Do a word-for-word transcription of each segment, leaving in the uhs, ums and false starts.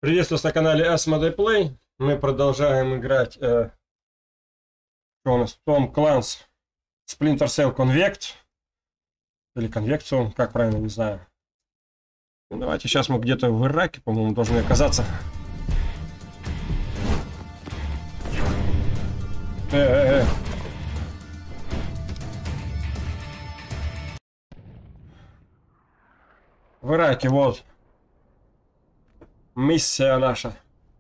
Приветствую вас на канале Asmodee Play. Мы продолжаем играть. Э, что у нас? Tom Clancy Splinter Cell Convict. Или конвекцию, как правильно, не знаю. Ну, давайте, сейчас мы где-то в Ираке, по-моему, должны оказаться. Э-э-э. В Ираке, вот. Миссия наша.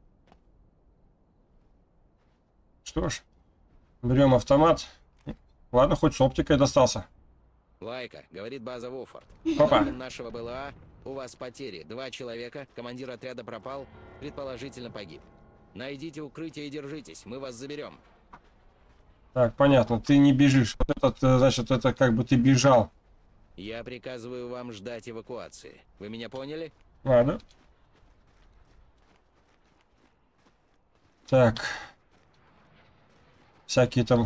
Что ж, берем автомат. Ладно, хоть с оптикой достался. Лайка, говорит база Вуфорд. Опа. Данным нашего БЛА, у вас потери. Два человека, командир отряда пропал, предположительно погиб. Найдите укрытие и держитесь, мы вас заберем. Так, понятно, ты не бежишь. Вот этот, значит, это как бы ты бежал. Я приказываю вам ждать эвакуации. Вы меня поняли? Ладно. Так. Всякие там...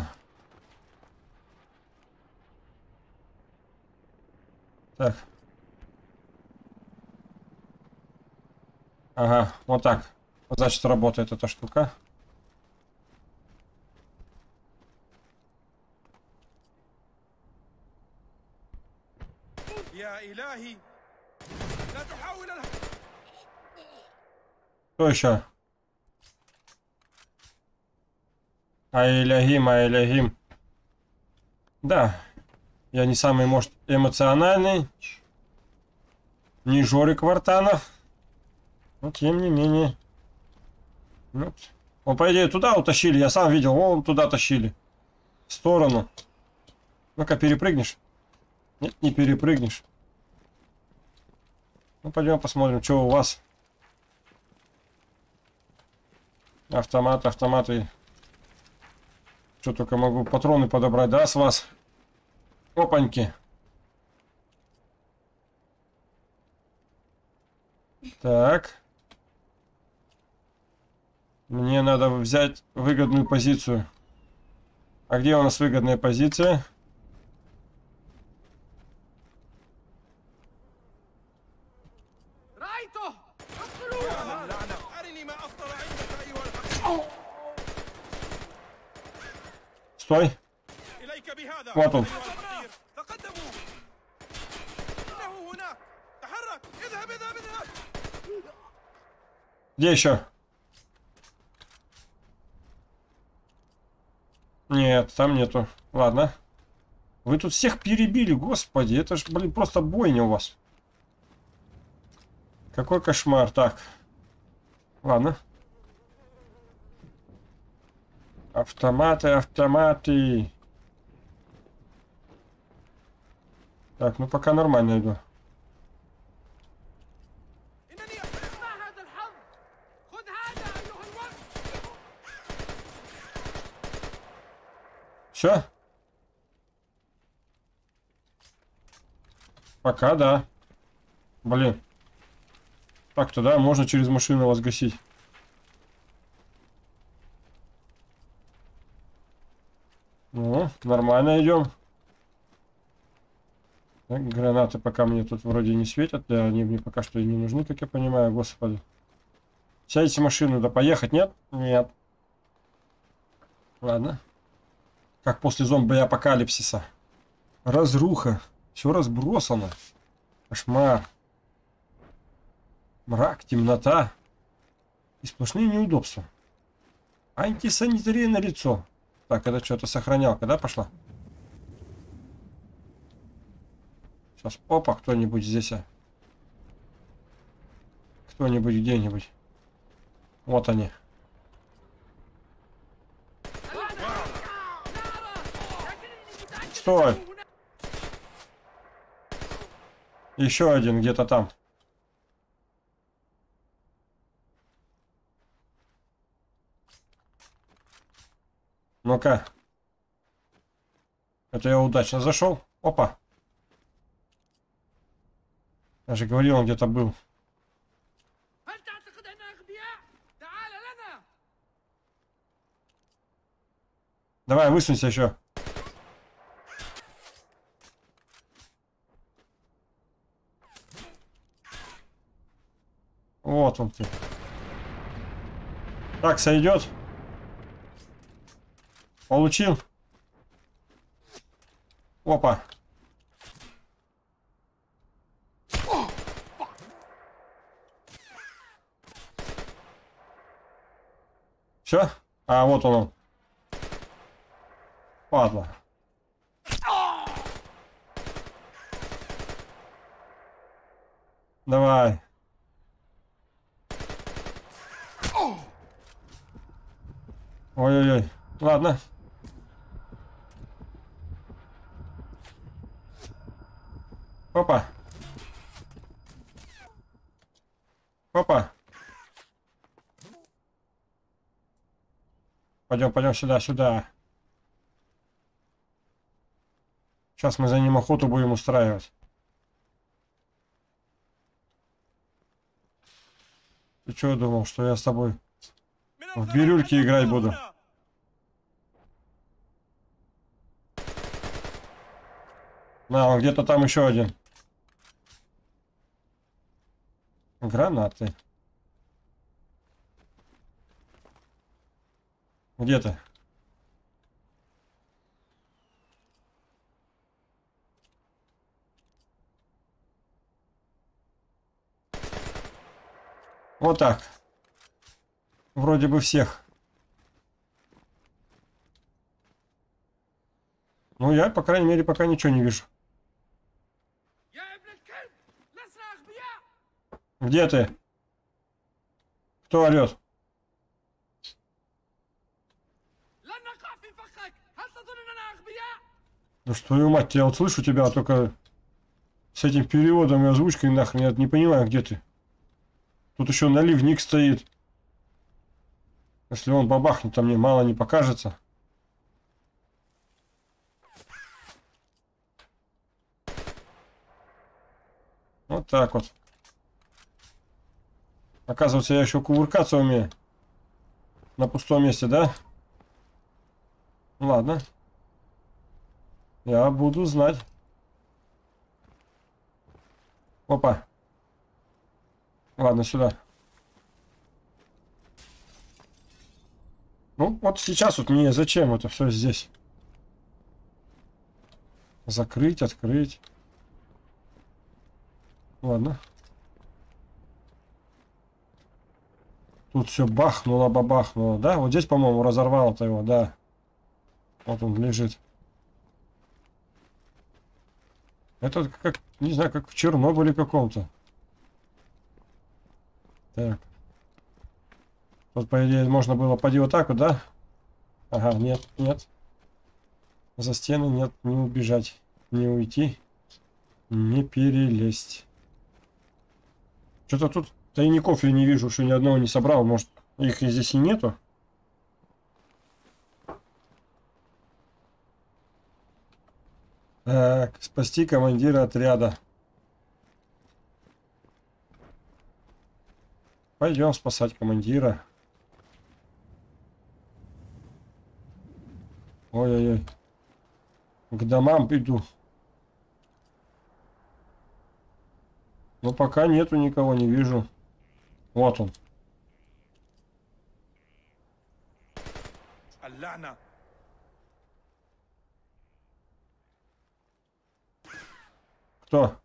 Так. Ага, вот так. Значит, работает эта штука. Что еще? Айлягим, айлягим. Да. Я не самый, может, эмоциональный. Не Жорик Вартанов. Но тем не менее. Вот. Он, по идее, туда утащили. Я сам видел. Вон туда тащили. В сторону. Ну-ка, перепрыгнешь? Нет, не перепрыгнешь. Ну, пойдем посмотрим, что у вас. Автомат, автоматы. Что только могу патроны подобрать, да, с вас? Опаньки. Так. Мне надо взять выгодную позицию. А где у нас выгодная позиция? Стой. Вот он. Где еще? Нет, там нету. Ладно. Вы тут всех перебили, господи. Это ж, блин, просто бойня у вас. Какой кошмар. Так. Ладно. Автоматы, автоматы. Так, ну пока нормально иду. Все? Пока да. Блин. Так-то да, можно через машину вас гасить. Ну, нормально идем. Так, гранаты пока мне тут вроде не светят. Да, они мне пока что и не нужны, как я понимаю, господи. Сядете в машину, да поехать, нет? Нет. Ладно. Как после зомби-апокалипсиса. Разруха. Все разбросано. Кошмар. Мрак, темнота. И сплошные неудобства. Антисанитария на лицо. Так, это что-то сохранялка, да, пошла? Сейчас, опа, кто-нибудь здесь. А? Кто-нибудь где-нибудь. Вот они. Стой! Еще один где-то там. Ну-ка. Это я удачно зашел. Опа. Я же говорил, он где-то был. Давай, высунься еще. Вот он ты. Так, сойдет. Получил. Опа. Все? А, вот он. Падла. Давай. Ой-ой-ой. Ладно. Опа. Опа. Пойдем, пойдем сюда, сюда. Сейчас мы за ним охоту будем устраивать. Ты что думал, что я с тобой в бирюльки играть буду? На, он где-то там еще один. Гранаты. Где ты? Вот так. Вроде бы всех. Ну, я, по крайней мере, пока ничего не вижу. Где ты? Кто орет? Да что, твою мать, я вот слышу тебя, только с этим переводом и озвучкой нахрен, я не понимаю, где ты. Тут еще наливник стоит. Если он бабахнет, то мне мало не покажется. Вот так вот. Оказывается, я еще кувыркаться умею. На пустом месте, да? Ладно. Я буду знать. Опа. Ладно, сюда. Ну, вот сейчас вот мне зачем это все здесь? Закрыть, открыть. Ладно. Тут все бахнуло, бабахнуло. Да, вот здесь, по-моему, разорвало-то его, да. Вот он лежит. Это как, не знаю, как в Чернобыле каком-то. Так. Тут, по идее, можно было пойти вот так вот, да? Ага, нет, нет. За стены нет, не убежать, не уйти, не перелезть. Что-то тут тайников я не вижу, что ни одного не собрал. Может, их и здесь и нету? Так, спасти командира отряда. Пойдем спасать командира. Ой-ой-ой. К домам иду. Но пока нету никого, не вижу. Вот он. Кто?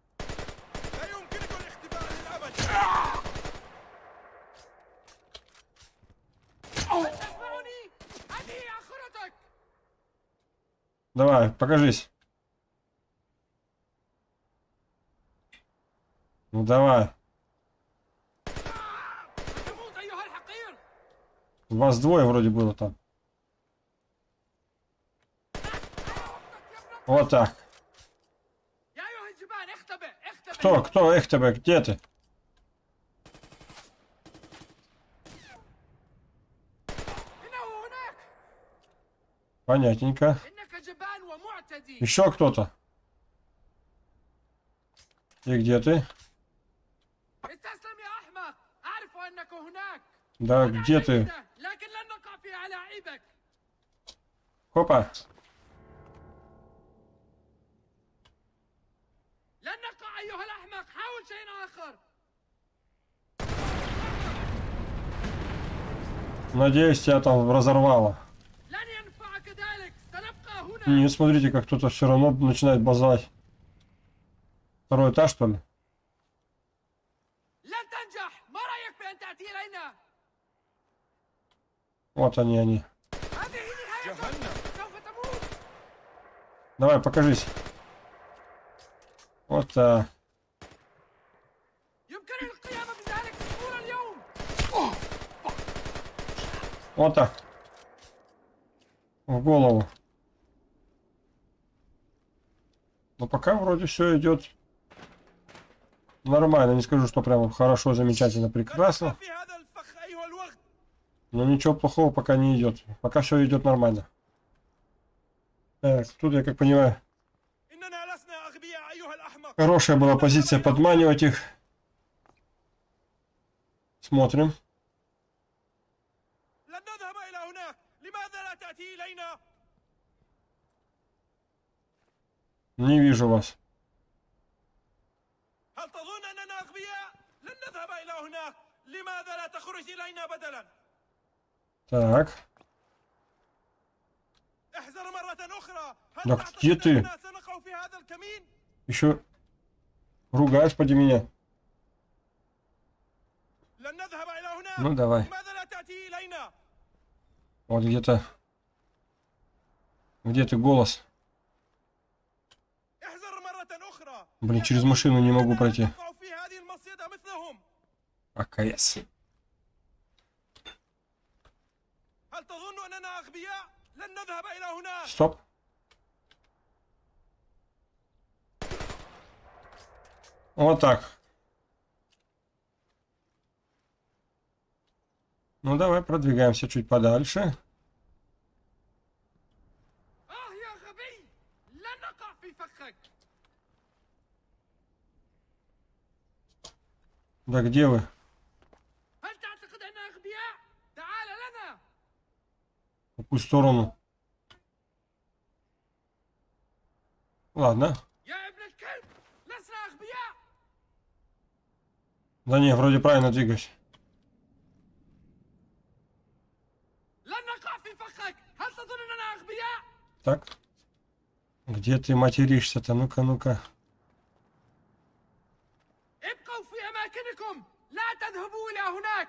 Давай, покажись. Ну давай. Вас двое вроде было там. Вот так. Кто? Кто? Эх тебя, где ты? Понятненько. Еще кто-то. И где ты? Да, где ты? Хопа. Надеюсь, тебя там разорвало. لن ينفعك ذلك سنبقى هنا. Нет, смотрите, как кто-то все равно начинает базать. Второй этаж, что ли? لن تنجح. ما رأيك بأن تأتي إلينا؟ Вот они, они. هذه نهايتك. سوف تموت. Давай, покажись. Вот так. يمكنني القيام بذلك طول اليوم. Вот так. В голову. Но пока вроде все идет нормально. Не скажу, что прям хорошо, замечательно, прекрасно. في هذا الفخ أيها الوغد. Но ничего плохого пока не идет. Пока все идет нормально. Так, тут, я как понимаю, إننا لسنا أغبياء أيها الأحمق. хорошая была позиция подманивать их. Смотрим. لن نذهب إلى هناك. لماذا لا تأتي إلينا؟ Не вижу вас. هل تظن أننا أغبياء؟ لن نذهب إلى هناك. لماذا لا تخرج إلينا بدلا؟ Так. احذر مرة أخرى. هل Да تعتقد где ты? أننا سنقع في هذا الكمين؟ Еще ругаешь поди меня. لن نذهب إلى هناك. Ну давай. لماذا لا تأتي إلينا؟ Вот где-то. Где ты голос? احذر مرة أخرى. Блин, через машину не могу пройти. نقع في هذه المصيدة مثلهم. АКС. هل تظن أننا أغبياء؟ لن نذهب إلى هناك. Стоп. Вот так. Ну давай продвигаемся чуть подальше. آه يا غبي. لن نقع في فخك. Да где вы? هل تعتقد أننا أغبياء؟ تعال لنا. В какую сторону? Ладно. يا ابن الكلب. لسنا أغبياء. Да не, вроде правильно двигаюсь. لن نقع في فخك. هل تظن أننا أغبياء؟ Так. Где ты материшься-то? Ну-ка, ну-ка. ابقوا في أماكنكم. لا تذهبوا إلى هناك.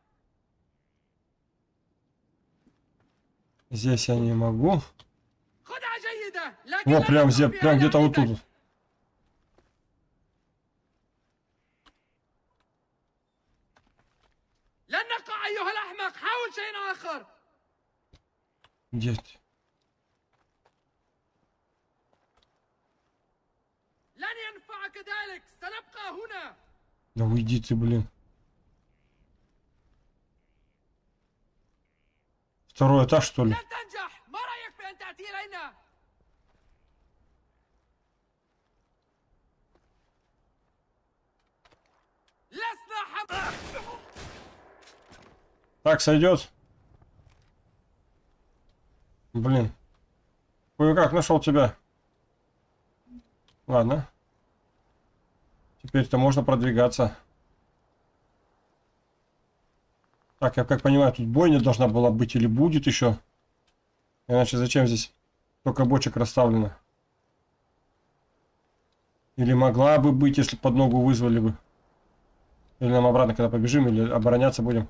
Здесь я не могу. خدعة جيدة. لكن Во, لا прям, تقع где, في прям где-то вот أهدافك. тут. لن نقع أيها الأحمق. حاول شيء آخر. Где ты? لن ينفعك ذلك. سنبقى هنا. Да уйди ты, блин. Второй этаж, что ли? لن تنجح. ما رأيك بأن تأتي إلينا؟ لسنا حب. Так, сойдет. Блин. Кое-как нашел тебя. Ладно. Теперь-то можно продвигаться. Так, я как понимаю, тут бойня должна была быть или будет еще. Иначе зачем здесь только бочек расставлено? Или могла бы быть, если под ногу вызвали бы. Или нам обратно, когда побежим, или обороняться будем.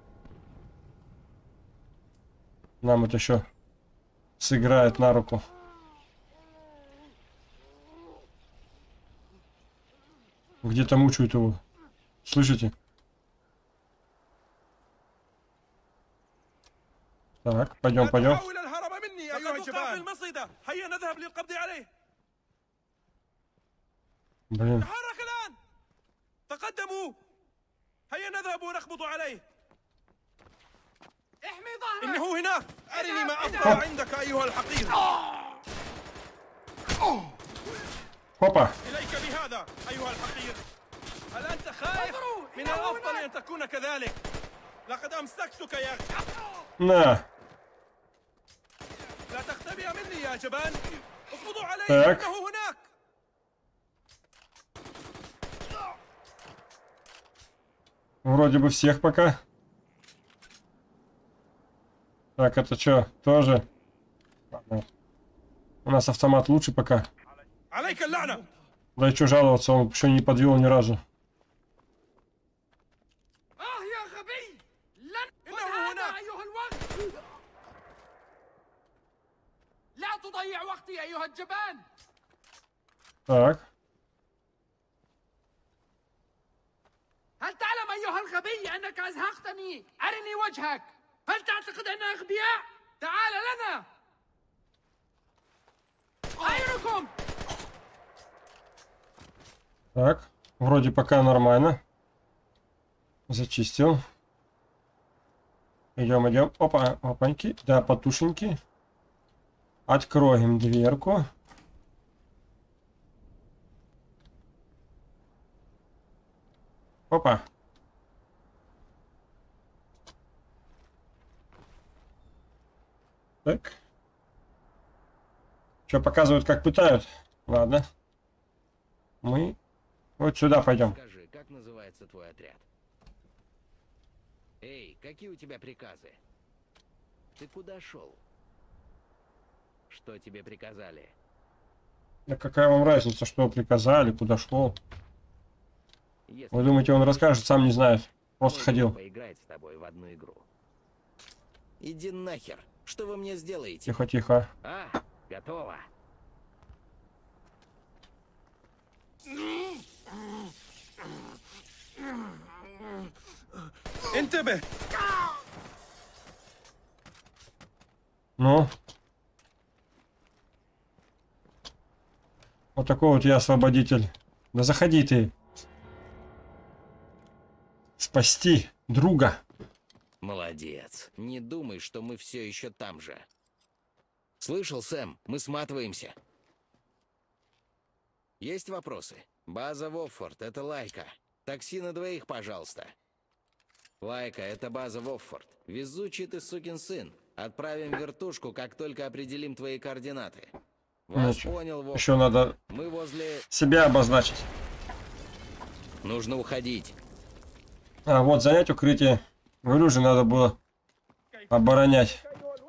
Нам это еще сыграет на руку. Где-то мучают его. Слышите? Так, пойдем, пойдем. حاول الهرب مني أيها الجبان. في المصيدة. هيا نذهب للقبض عليه. Блин. تحرك الآن. تقدموا. هيا نذهب ونقبض عليه. احمي ظهرك. إنه هناك. أرني ما أفضل عندك أيها الحقير. Хопа. إليك بهذا أيها الحقير. هل أنت خائف؟ من الأفضل أن تكون كذلك. لقد أمسكتك يا أخي. На. لا تختبئ مني يا جبان. اقبضوا عليه. Так. إنه هناك. Вроде бы всех пока. Так, это что, тоже? Ладно. У нас автомат лучше пока. عليك اللعنة. Да и что жаловаться, он еще не подвел ни разу. آه يا غبي. لن إنه هنا أيها الوقت. لا تضيع وقتي أيها الجبان. Так. هل تعلم أيها الغبي أنك أزهقتني؟ أرني وجهك. هل تعتقد أننا أغبياء؟ تعال لنا. خيركم. Так. Вроде пока нормально. Зачистил. Идем, идем. Опа, опаньки. Да, потушеньки. Откроем дверку. Опа. Так. Что, показывают, как пытают? Ладно. Мы вот сюда пойдем. Скажи, как называется твой отряд? Эй, какие у тебя приказы? Ты куда шел? Что тебе приказали? Да какая вам разница, что приказали, куда шел? Если Вы думаете, он расскажет, сам не знает. Просто можно ходил. поиграть с тобой в одну игру. Иди нахер. Что вы мне сделаете? Тихо, тихо. А, готово. انتبه. Ну. Вот такой вот я освободитель. Да заходи ты. Спасти друга. Молодец. Не думай, что мы все еще там же. Слышал, Сэм? Мы сматываемся. Есть вопросы? База Воффорд, это Лайка. Такси на двоих, пожалуйста. Лайка, это база Воффорд. Везучий ты сукин сын. Отправим вертушку, как только определим твои координаты. Вас Ну, понял, Воффорд. еще надо Мы возле... себя обозначить. Нужно уходить. А, вот занять укрытие. Говорю же, надо было оборонять.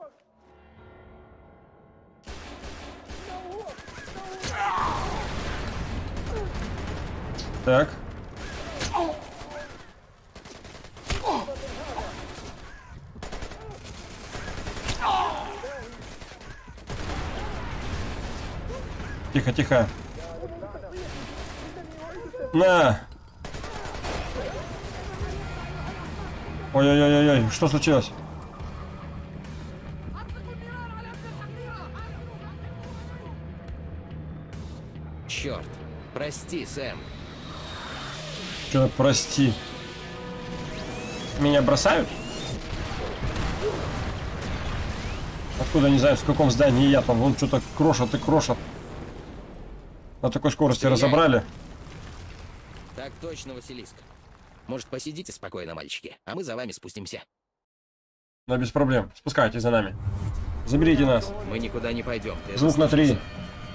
Так. Тихо, тихо. На! Ой-ой-ой-ой, что случилось? Черт. Прости, Сэм. Что, прости. Меня бросают? Откуда, не знаю, в каком здании я там. Вон что-то крошат и крошат. На такой скорости Стреляй. разобрали. Так точно, Василиск. Может, посидите спокойно, мальчики, а мы за вами спустимся. Да, без проблем. Спускайтесь за нами. Заберите нас. Мы никуда не пойдем. Ты это Звук на три. слышишь?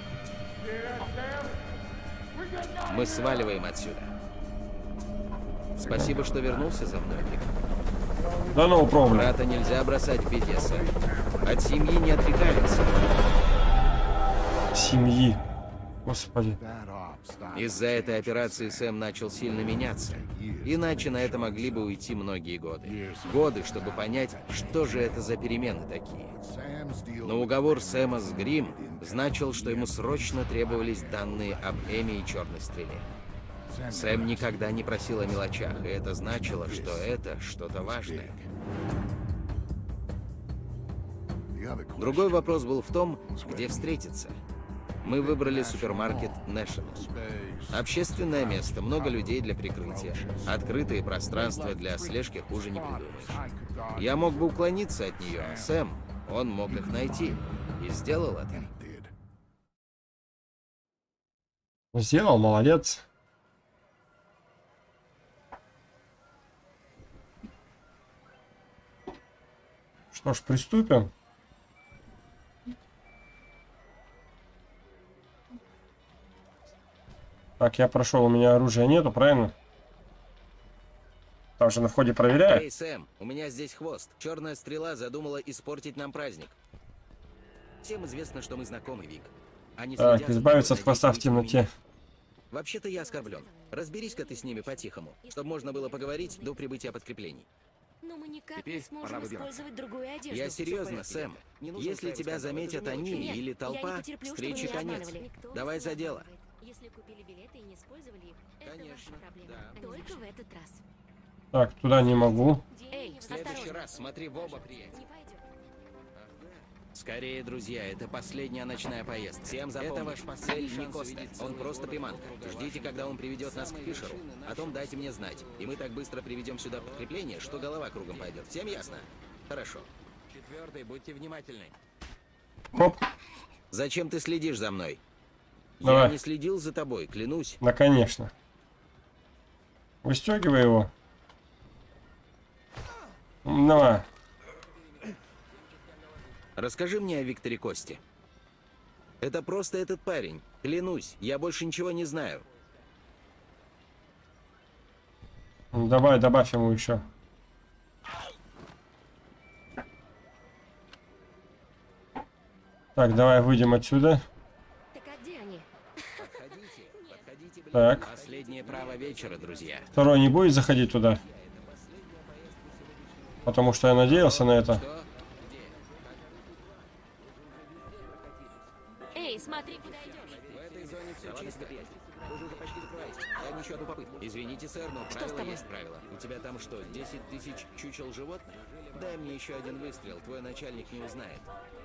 Мы сваливаем отсюда. Спасибо, что вернулся за мной, Рик. Да no problem. Брата нельзя бросать в беде, Сэм. От семьи не отрекаются. Семьи. Господи. Из-за этой операции Сэм начал сильно меняться. Иначе на это могли бы уйти многие годы. Годы, чтобы понять, что же это за перемены такие. Но уговор Сэма с Грим значил, что ему срочно требовались данные об Эми и Черной Стреле. Сэм никогда не просил о мелочах, и это значило, что это что-то важное. Другой вопрос был в том, где встретиться. Мы выбрали супермаркет National. Общественное место, много людей для прикрытия. Открытые пространства для слежки хуже не придумаешь. Я мог бы уклониться от нее, а Сэм, он мог их найти. И сделал это. Сделал, молодец. Что ж, приступим. Так, я прошел, у меня оружия нету, правильно? Там же на входе проверяют. Эй, Сэм, у меня здесь хвост. Черная стрела задумала испортить нам праздник. Всем известно, что мы знакомы, Вик. Они Так, следят за избавиться от тобой, хвоста в надеюсь, вы темноте. Вообще-то я оскорблен. Разберись-ка ты с ними по-тихому, чтобы можно было поговорить до прибытия подкреплений. Но мы никак Теперь не сможем пора выбираться. использовать другую одежду. Я серьезно, Сэм. Если тебя заметят они Нет, или я толпа, не потерплю, чтобы встречи меня конец. обманывали. Никто вас Давай не за дело. обманывает. Если купили билеты и не использовали их, это Конечно, ваша проблема. да. Только в этот раз. Так, туда не могу. Эй, В следующий осторожно. раз смотри в оба, приятель. Не пойдет. Скорее, друзья, это последняя ночная поездка. Всем запомните, это ваш последний цель не Коста. Он просто приманка. Ждите, когда он приведет нас к Фишеру. Потом дайте мне знать. И мы так быстро приведем сюда подкрепление, что голова кругом пойдет. Всем ясно? Хорошо. Четвертый, будьте внимательны. Хоп, Зачем ты следишь за мной? Давай. Я не следил за тобой, клянусь. да, конечно. Выстегивай его. Давай. Расскажи мне о Викторе Косте. Это просто этот парень. Клянусь, я больше ничего не знаю. Давай, добавь ему еще. Так, давай выйдем отсюда. Так а где они? Подходите, подходите ближе. Так. Последнее право вечера, друзья. Второй не будет заходить туда. Потому что я надеялся на это. Что? Эй, смотри, куда идешь. В этой зоне все чисто. Вы же уже почти закрываете. Дай мне еще одну попытку. Извините, сэр, но Что с правило тобой? есть правило. У тебя там что, десять тысяч чучел животных? Дай мне еще один выстрел, твой начальник не узнает.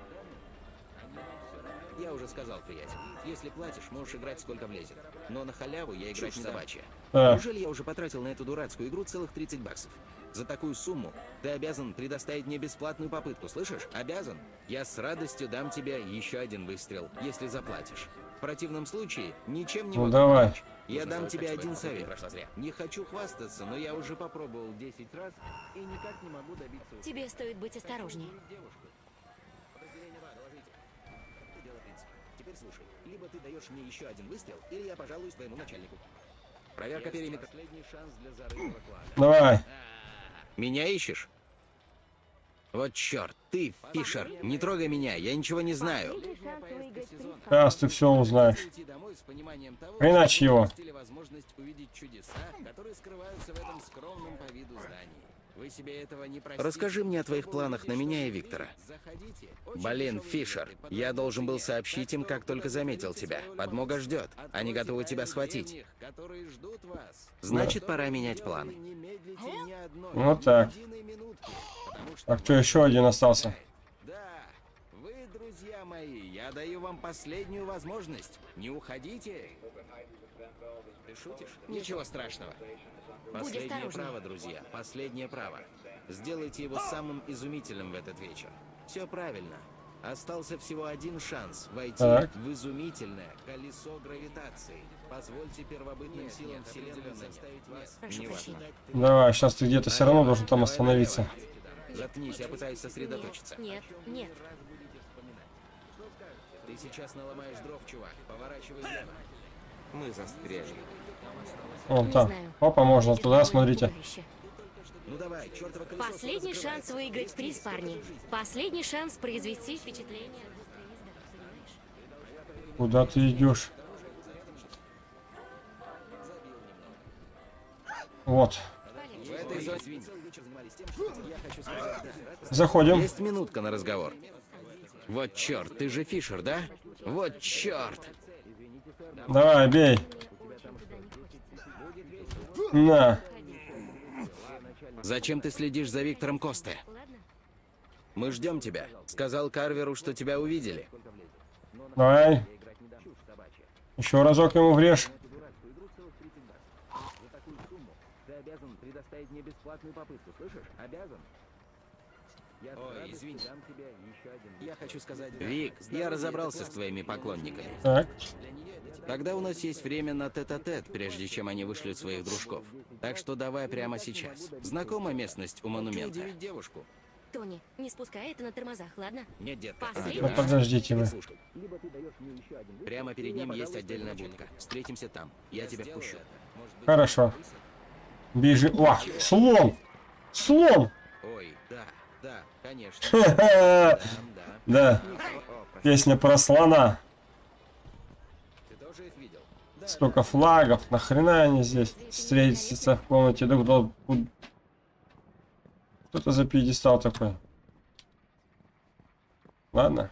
Я уже сказал, приятель. Если платишь, можешь играть сколько влезет. Но на халяву я играть не собачья. А. Неужели я уже потратил на эту дурацкую игру целых тридцать баксов? За такую сумму ты обязан предоставить мне бесплатную попытку, слышишь? Обязан. Я с радостью дам тебе еще один выстрел, если заплатишь. В противном случае ничем не Ну могу давай. помочь. Я дам тебе один совет. Не хочу хвастаться, но я уже попробовал десять раз и никак не могу добиться успеха. Тебе стоит быть осторожней. Девушку. Подразделение два, доложите. Это дело принципа. Теперь слушай. Либо ты даешь мне еще один выстрел, или я пожалуюсь твоему начальнику. Проверка периметра. Последний шанс для зарыва клада. Давай. Меня ищешь? Вот черт, ты, Фишер, не трогай меня, я ничего не знаю. Сейчас ты все узнаешь. Иначе его. Возможность увидеть чудеса, которые скрываются в этом скромном по виду здании. Вы себе этого не простите. Расскажи мне о твоих планах на меня и Виктора. Блин, Фишер, я должен был сообщить им, как только заметил тебя. Подмога ждет. Они готовы тебя схватить. Значит, пора менять планы. Вот так. Так, что, еще один остался? Да, вы, друзья мои, я даю вам последнюю возможность. Не уходите. Ты шутишь? Ничего страшного. Последнее осторожней. право, друзья, последнее право. Сделайте его самым изумительным в этот вечер. Все правильно. Остался всего один шанс войти Так. в изумительное колесо гравитации. Позвольте первобытным силам Вселенной заставить вас... Прошу Неважно. прощения. Давай, сейчас ты где-то все равно должен там Давай остановиться. налево. Заткнись, я пытаюсь сосредоточиться. Нет, нет. Ты сейчас наломаешь дров, чувак. Поворачивай влево. Мы застряли. Вон Не там. знаю. Опа, можно Будет туда, довольно смотрите. пугающе. Ну давай, чертово колесо Последний скоро шанс закрывается. выиграть приз, парни. Последний шанс произвести впечатление от быстрой езды, понимаешь? Куда ты идешь? Вот. В этой зоне целый вечер занимались тем, что я хочу сказать. Да. Заходим. Есть минутка на разговор. Вот черт, ты же Фишер, да? Вот черт! Давай, бей. На. Зачем ты следишь за Виктором Косте? Ладно? Мы ждем тебя. Сказал Карверу, что тебя увидели. Давай. Еще разок ему врежь. Ты обязан предоставить мне бесплатную попытку, слышишь? Обязан. Ой, извини. Я хочу сказать... Вик, я разобрался с твоими поклонниками. Так. Тогда у нас есть время на тет-а-тет, прежде чем они вышлют своих дружков. Так что давай прямо сейчас. Знакома местность у монумента? девушку. Тони, не спускай это на тормозах, ладно? Нет, детка. Последний Да подождите вы. Прямо перед ним есть отдельная будка. Встретимся там. Я тебя впущу. Хорошо. Бежи. О, слон! Слон! Ой, да, да, конечно. Ха-ха. Да, да. Да, О, прости, песня про слона. ты тоже их видел? Да, Столько флагов. Нахрена они здесь встретятся в комнате друг друга? Что это за пьедестал такой? Ладно.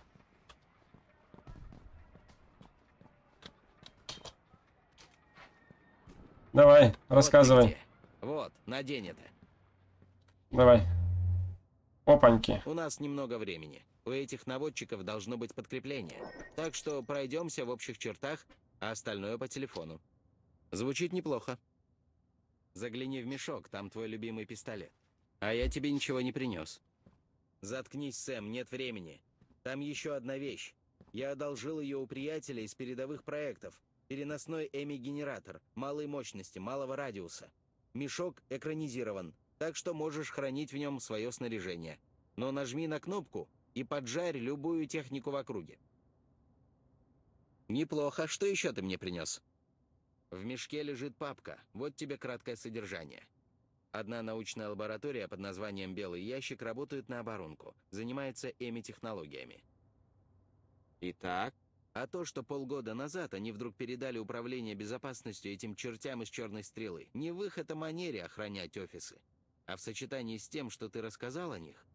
Давай, Вот ты рассказывай. где. Вот, надень это. Давай. Опаньки. У нас немного времени. У этих наводчиков должно быть подкрепление. Так что пройдемся в общих чертах, а остальное по телефону. Звучит неплохо. Загляни в мешок, там твой любимый пистолет. А я тебе ничего не принес. Заткнись, Сэм, нет времени. Там еще одна вещь. Я одолжил ее у приятеля из передовых проектов. Переносной Эми-генератор, малой мощности, малого радиуса. Мешок экранизирован, так что можешь хранить в нем свое снаряжение. Но нажми на кнопку и поджарь любую технику в округе. Неплохо. Что еще ты мне принес? В мешке лежит папка. Вот тебе краткое содержание. Одна научная лаборатория под названием «Белый ящик» работает на оборонку. Занимается Эми-технологиями. Итак? А то, что полгода назад они вдруг передали управление безопасностью этим чертям из черной стрелы, не в их это манере охранять офисы, а в сочетании с тем, что ты рассказал о них.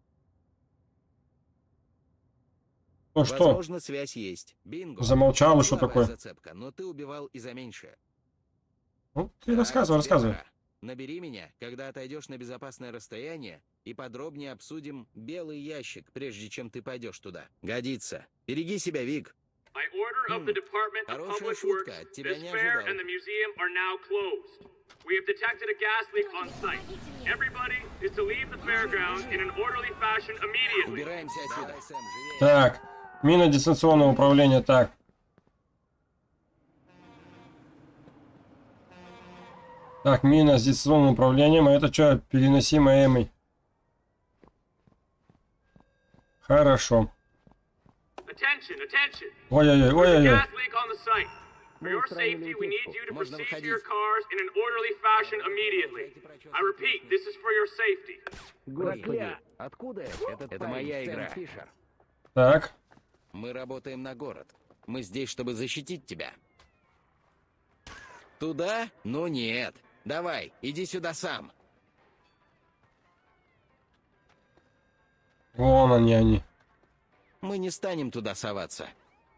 Ну что? Возможно, связь есть. Бинго. Замолчал, что Слабая такое? зацепка, но ты убивал и за меньшее. Ну, ты Так, рассказывай, тебе рассказывай. пора. Набери меня, когда отойдешь на безопасное расстояние, и подробнее обсудим белый ящик, прежде чем ты пойдешь туда. Годится. Береги себя, Вик. By order of the Department of Хорошая Public шутка, Works, от тебя this не fair ожидал. and the museum are now closed. We have detected a gas leak on site. Everybody is to leave the fairground in an orderly fashion immediately. Убираемся отсюда. Давай, Сэм, живее. Так, мина дистанционного управления, так. Так, мина с дистанционным управлением, а это что, переносимая Эмой? Хорошо. Attention, attention. Ой-ой-ой, There's a ой-ой-ой. gas leak on the site. For your safety, we need you to Можно proceed to выходить. your cars in an orderly fashion immediately. I repeat, this is for your safety. Господи, откуда это? Это моя игра. Фишер. Так, Мы работаем на город. Мы здесь, чтобы защитить тебя. Туда? Ну нет. Давай, иди сюда сам. вон они, они. Мы не станем туда соваться.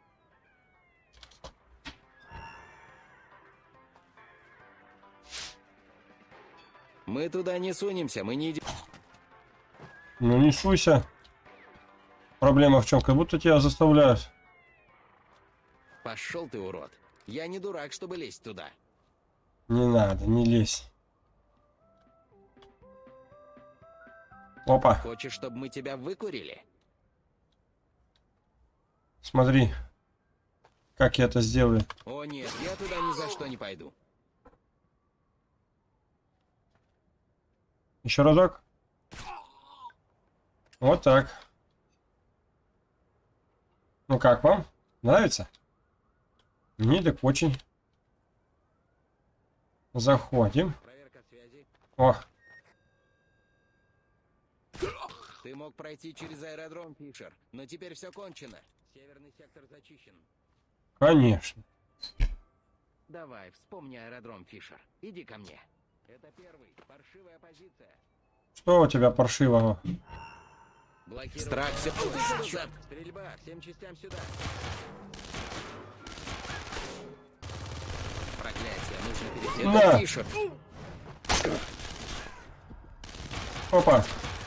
Мы туда не сунемся, мы не идем. Ну не суйся. Проблема в чем? Как будто тебя заставляют. Пошел ты, урод. Я не дурак, чтобы лезть туда. Не надо, не лезь. Опа, Хочешь, чтобы мы тебя выкурили? смотри. Как я это сделаю. О нет, я туда ни за что не пойду. Еще разок. Вот так. Ну как вам? Нравится? Мне так очень. Заходим. Проверка связи. О, Ты мог пройти через аэродром, Фишер, но теперь все кончено. Северный сектор зачищен. конечно. Давай, вспомни аэродром, Фишер. Иди ко мне. Это первый. Паршивая позиция. Что у тебя паршивого? Блокировать. Страх, все. Стрельба, всем частям сюда. Проклятие, нужно перейти. На. Это Фишер. Опа.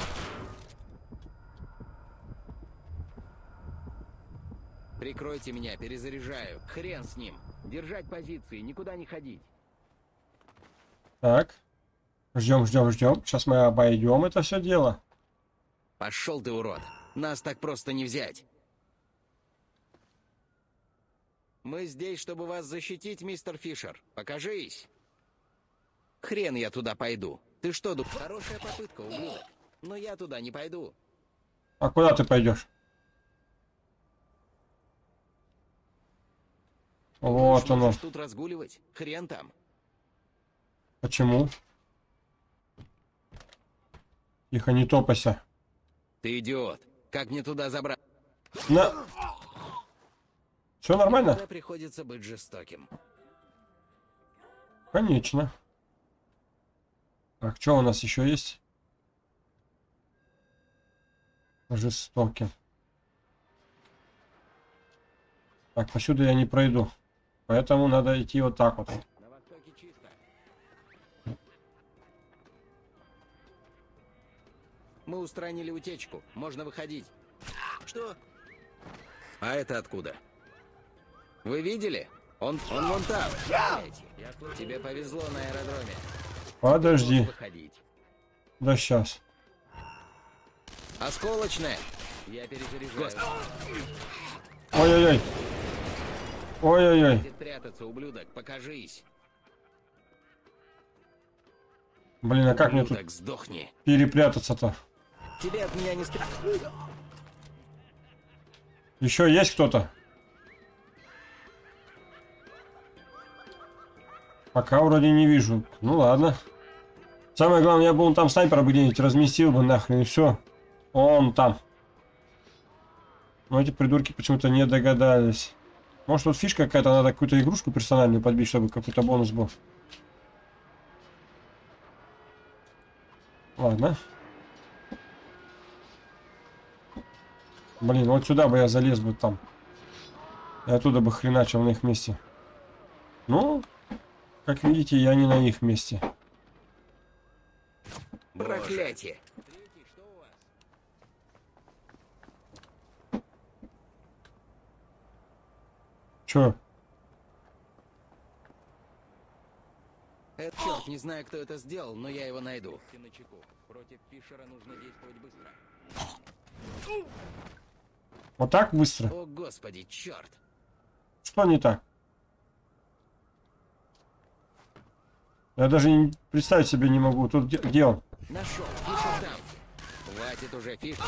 Прикройте меня, перезаряжаю. Хрен с ним. Держать позиции, никуда не ходить. Так. Ждем, ждем, ждем. Сейчас мы обойдем это все дело. Пошел ты, урод. Нас так просто не взять. Мы здесь, чтобы вас защитить, мистер Фишер. Покажись. Хрен я туда пойду. Ты что, ду... Хорошая попытка, ублюдок. Но я туда не пойду. А куда ты пойдешь? Вот Думаешь, оно. можешь тут разгуливать? Хрен там. Почему? Тихо, не топайся. Ты идиот. Как мне туда забрать? На. Все нормально? Иногда приходится быть жестоким. Конечно. Так, что у нас еще есть? Жестокий. Так, посюда я не пройду. Поэтому надо идти вот так вот. На востоке чисто. Мы устранили утечку. Можно выходить. Что? А это откуда? Вы видели? Он, он вон там. Тебе повезло на аэродроме. Подожди. Выходить. Да сейчас. Осколочная. Я перезаряжаю. Ой-ой-ой. Ой-ой-ой. Хватит прятаться, ублюдок. Покажись. Блин, а как мне тут Ублюдок, сдохни. перепрятаться-то? Тебе от меня не спрятаться. Еще есть кто-то? Пока вроде не вижу. Ну ладно. Самое главное, я бы он там снайпера бы где-нибудь разместил бы нахрен и все. Он там. Но эти придурки почему-то не догадались. Может тут фишка какая-то, надо какую-то игрушку персональную подбить, чтобы какой-то бонус был. Ладно. Блин, вот сюда бы я залез бы там. И оттуда бы хреначил на их месте. Ну, как видите, я не на их месте. Проклятие. Чё? Это черт, не знаю, кто это сделал, но я его найду. На чеку. Против Фишера нужно действовать быстро. Вот так быстро? О, господи, черт. Что не так? Я даже не представить себе не могу. Тут где, где он? Нашел. Фишер там. Хватит уже, Фишер.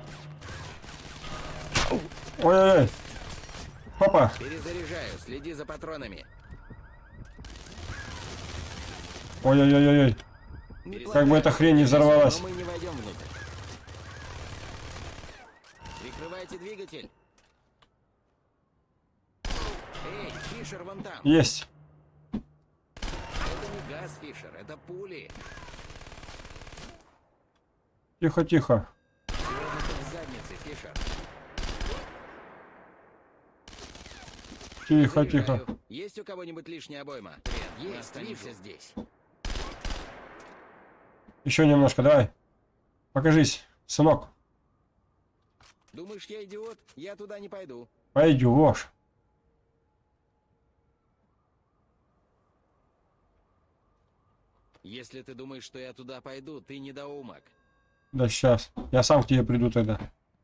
Ой-ой-ой. Папа. Перезаряжаю. Следи за патронами. Ой-ой-ой-ой. Как бы эта хрень не взорвалась. Но мы не войдем внутрь. Прикрывайте двигатель. Эй, Фишер вон там. Есть. Это не газ, Фишер, это пули. Тихо-тихо. Сегодня ты в заднице, Фишер. Тихо-тихо. Заряжаю. Есть у кого-нибудь лишняя обойма? Есть, останемся здесь. Еще немножко, давай. Покажись, сынок. Думаешь, я идиот? Я туда не пойду. Пойдешь. Если ты думаешь, что я туда пойду, ты недоумок. Да сейчас. Я сам к тебе приду тогда.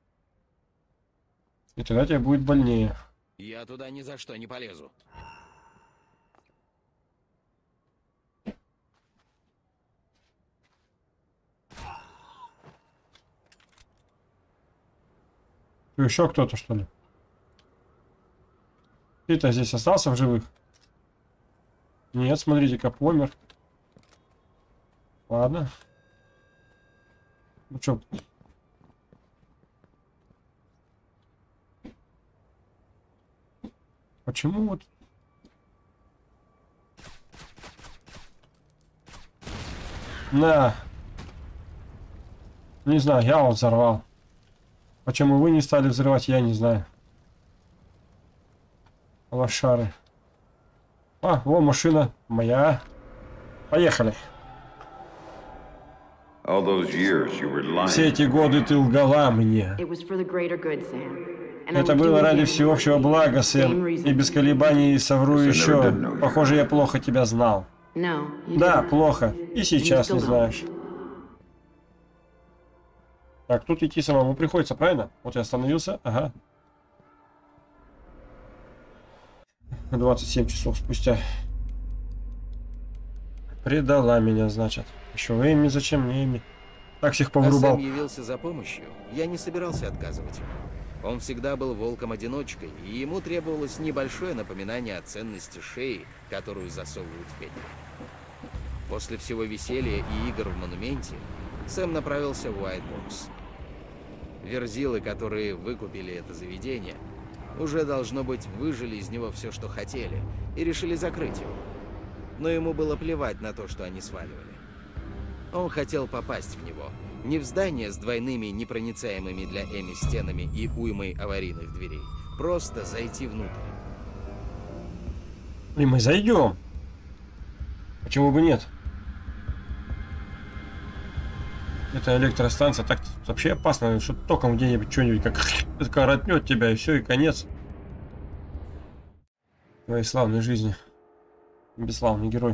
И тогда тебе будет больнее. Я туда ни за что не полезу. Ты еще кто-то, что ли? Ты-то здесь остался в живых? Нет, смотрите-ка, помер. Ладно. Ну что? Почему вот? На. Не знаю, я вот взорвал. Почему вы не стали взрывать, я не знаю. Лошары. А, во, машина моя. Поехали. Все эти годы ты лгала мне. Это было ради всеобщего блага, Сэм. И без колебаний совру еще. Похоже, я плохо тебя знал. Да, плохо. И сейчас не знаешь. Так, тут идти самому приходится, правильно? Вот я остановился. Ага. двадцать семь часов спустя. Предала меня, значит. Еще Эми, зачем мне Эми? Так всех повырубал. А Сэм явился за помощью. Я не собирался отказывать ему. Он всегда был волком-одиночкой, и ему требовалось небольшое напоминание о ценности шеи, которую засовывают в пень. После всего веселья и игр в монументе, Сэм направился в White Box. Верзилы, которые выкупили это заведение, уже, должно быть, выжили из него все, что хотели, и решили закрыть его. Но ему было плевать на то, что они сваливали. Он хотел попасть в него. Не в здание с двойными непроницаемыми для Эми стенами и уймой аварийных дверей. Просто зайти внутрь. И мы зайдем. Почему бы нет? Это электростанция, так вообще опасно, что током где-нибудь что-нибудь как коротнет тебя, и все, и конец твоей славной жизни. Бесславный герой.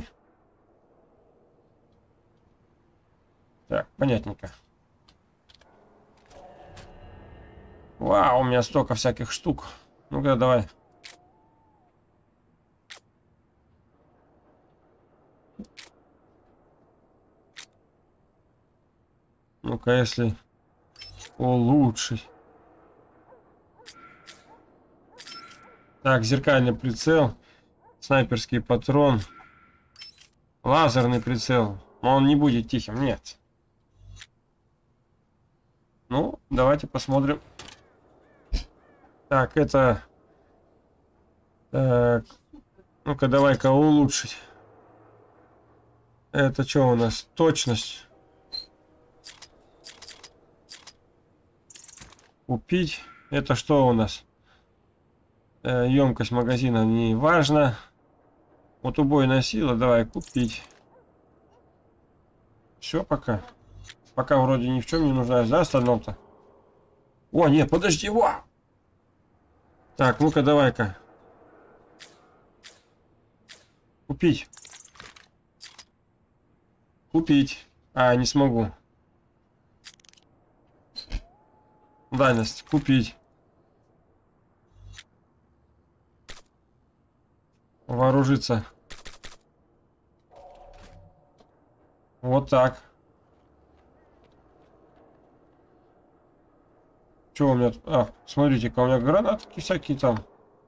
Так, понятненько. Вау, у меня столько всяких штук. Ну-ка, давай. Ну-ка, если улучшить. Так, зеркальный прицел, снайперский патрон, лазерный прицел. Но он не будет тихим, нет. Ну, давайте посмотрим. Так, это... Так, ну-ка, давай-ка улучшить. Это что у нас? Точность. Купить. Это что у нас? Э, емкость магазина не важно. Вот убойная сила. Давай купить. Все пока. Пока вроде ни в чем не нуждаюсь, да, остальном-то? О, нет, подожди, во! Так, ну-ка, давай-ка. Купить. Купить. А, не смогу. Дальность. Купить. Вооружиться. Вот так. Что у меня? А, смотрите-ка, у меня гранатки всякие там.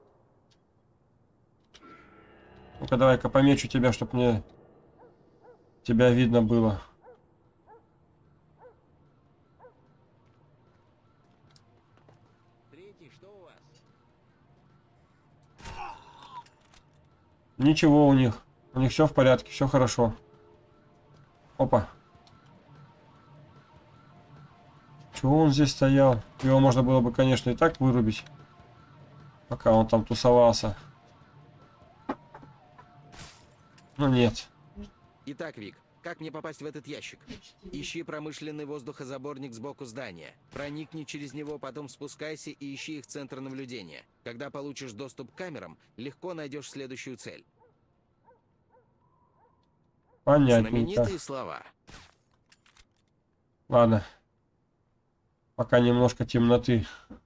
Ну-ка, давай-ка помечу тебя, чтобы мне тебя видно было. Ничего у них. У них все в порядке, все хорошо. Опа. Чего он здесь стоял? Его можно было бы, конечно, и так вырубить. Пока он там тусовался. Ну нет. Итак, Вик, как мне попасть в этот ящик? Ищи промышленный воздухозаборник сбоку здания. Проникни через него, потом спускайся и ищи их центр наблюдения. Когда получишь доступ к камерам, легко найдешь следующую цель. Понятненько. Знаменитые слова. Ладно. Пока немножко темноты.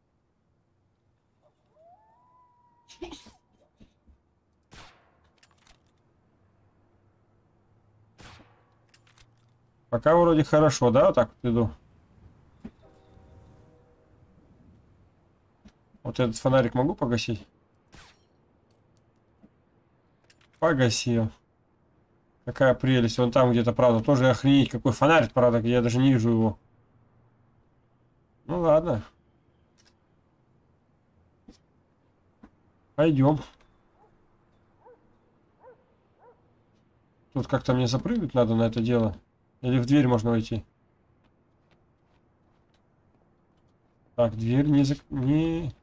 Пока вроде хорошо, да? Вот так вот иду. Вот этот фонарик могу погасить? Погасил. Какая прелесть. Вон там где-то, правда, тоже охренеть. Какой фонарик, правда, я даже не вижу его. Ну ладно. Пойдем. Тут как-то мне запрыгнуть надо на это дело. Или в дверь можно войти? Так, дверь не, зак... не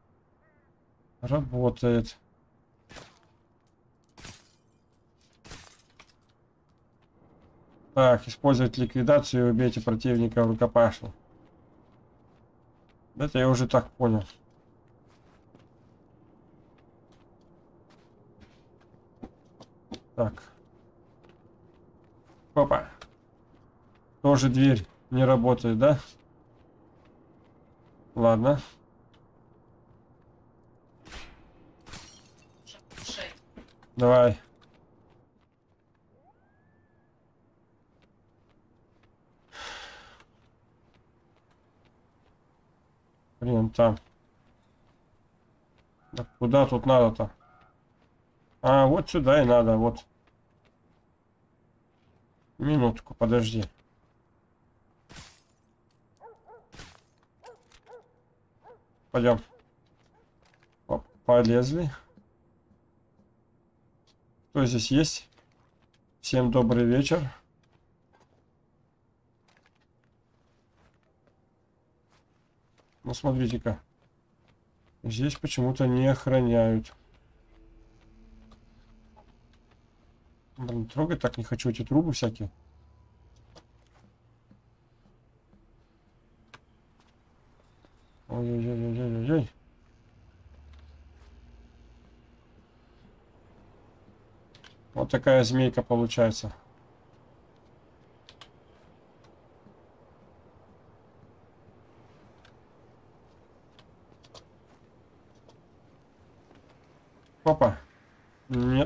работает. Так, использовать ликвидацию и убейте противника в рукопашную. Это я уже так понял. Так. Опа. Тоже дверь не работает, да? Ладно. Давай. Блин, там. Да куда тут надо-то? А, вот сюда и надо, вот. Минутку, подожди. Пойдем. Оп, полезли. Кто здесь есть? Всем добрый вечер. Ну, смотрите-ка. Здесь почему-то не охраняют. Блин, трогать так не хочу эти трубы всякие. Ой-ой-ой-ой-ой-ой. Вот такая змейка получается. Опа. Нет.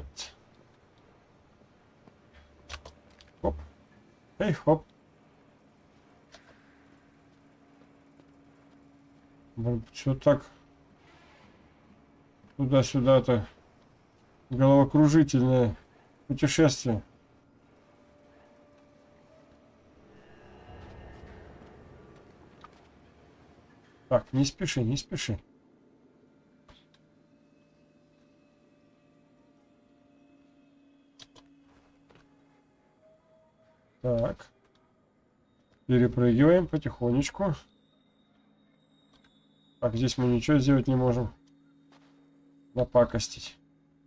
Хоп. Эй, хоп. Блин, что так туда-сюда-то головокружительное путешествие. Так, не спеши, не спеши. Так. Перепрыгиваем потихонечку. Так, здесь мы ничего сделать не можем. Напакостить.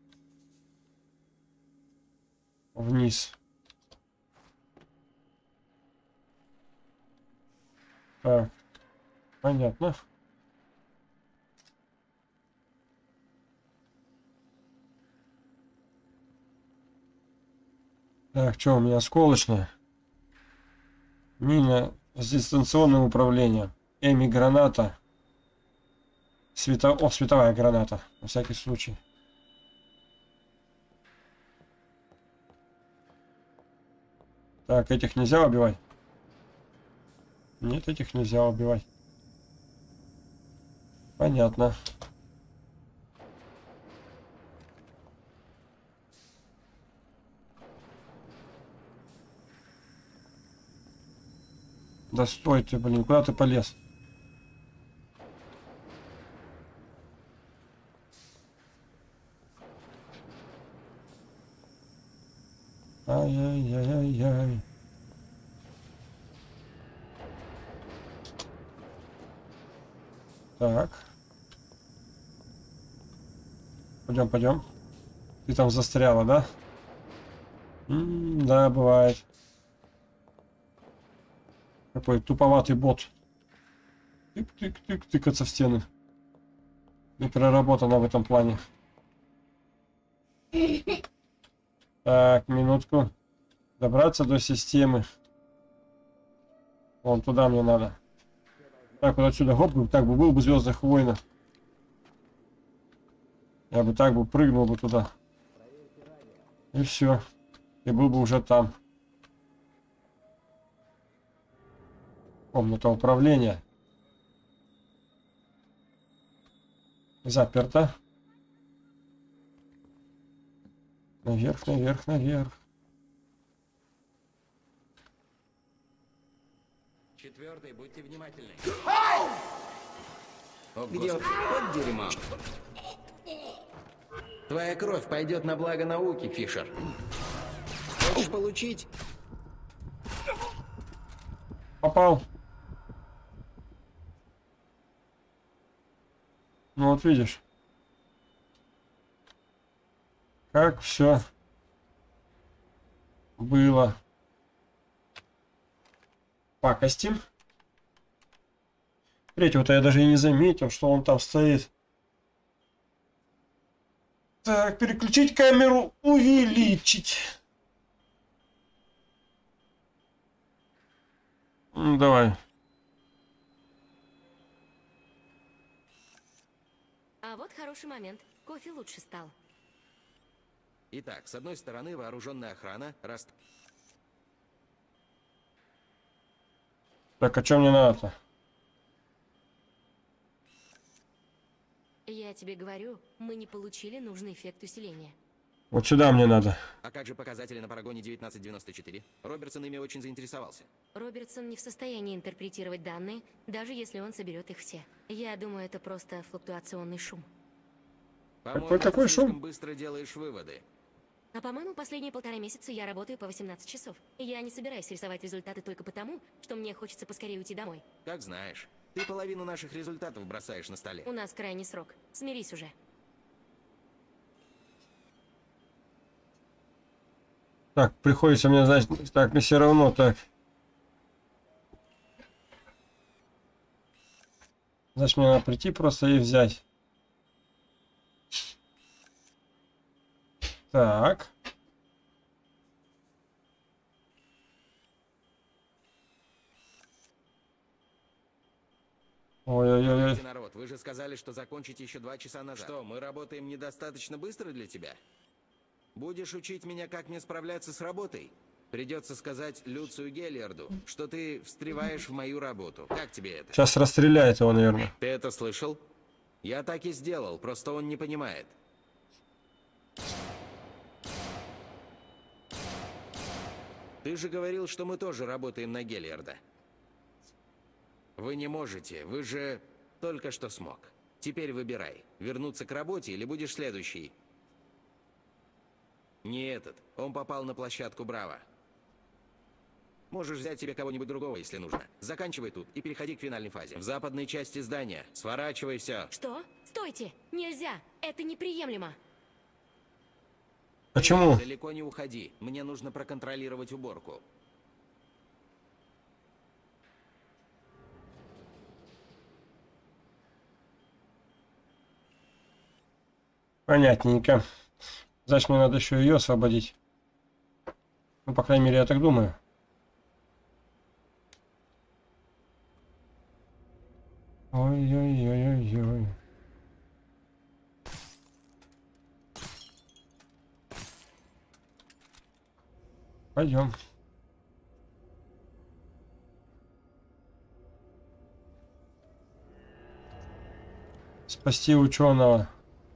Вниз. Так. Понятно. Так, что у меня осколочная? Мина с дистанционным управлением. Эми граната. Свето... О, световая граната. На всякий случай. Так, этих нельзя убивать? Нет, этих нельзя убивать. Понятно. Да стой ты, блин, куда ты полез? Ай-яй-яй-яй-яй. Так. Пойдем, пойдем. Ты там застряла, да? М-м, да, бывает. Какой туповатый бот. Тык-тык-тык, тыкаться в стены. Не проработано в этом плане. Так, минутку. Добраться до системы. Вон туда мне надо. Так, вот отсюда, хоп, так бы был бы Звездных войнах. Я бы так бы прыгнул бы туда. И все. И был бы уже там. Комната управления. Заперто. Наверх, наверх, наверх. Четвертый, будьте внимательны. О, где вот дерьмо? Твоя кровь пойдет на благо науки, Фишер. Хочешь получить? Попал. Ну вот видишь. Как все было. Пакостим. Третьего-то я даже и не заметил, что он там стоит. Так, переключить камеру, увеличить. Ну, давай. А вот хороший момент. Кофе лучше стал. Итак, с одной стороны вооруженная охрана, раз... Так, а что мне надо-то? Я тебе говорю, мы не получили нужный эффект усиления. Вот сюда мне надо. А как же показатели на парагоне девятнадцать девяносто четыре? Робертсон ими очень заинтересовался. Робертсон не в состоянии интерпретировать данные, даже если он соберет их все. Я думаю, это просто флуктуационный шум. По-моему, такой ты слишком шум? быстро делаешь выводы. А по-моему, последние полтора месяца я работаю по восемнадцать часов. Я не собираюсь рисовать результаты только потому, что мне хочется поскорее уйти домой. Как знаешь. Ты половину наших результатов бросаешь на столе. У нас крайний срок. Смирись уже. Так, приходится мне, значит, так, мне все равно так. Значит, мне надо прийти просто и взять. Так. Ой-ой-ой. Давайте, народ, вы же сказали, что закончите еще два часа назад. Что, мы работаем недостаточно быстро для тебя? Будешь учить меня, как мне справляться с работой? Придется сказать Люцию Геллиарду, что ты встреваешь в мою работу. Как тебе это? Сейчас расстреляет его, наверное. Ты это слышал? Я так и сделал, просто он не понимает. Ты же говорил, что мы тоже работаем на Геллиарда. Вы не можете, вы же только что смог. Теперь выбирай, вернуться к работе или будешь следующий. Не этот, он попал на площадку Браво. Можешь взять себе кого-нибудь другого, если нужно. Заканчивай тут и переходи к финальной фазе. В западной части здания. Сворачивай все. Что? Стойте! Нельзя! Это неприемлемо! Почему? Далеко не уходи. Мне нужно проконтролировать уборку. Понятненько. Значит, мне надо еще ее освободить. Ну, по крайней мере, я так думаю. Ой-ой-ой-ой-ой. Пойдем. Спасти ученого.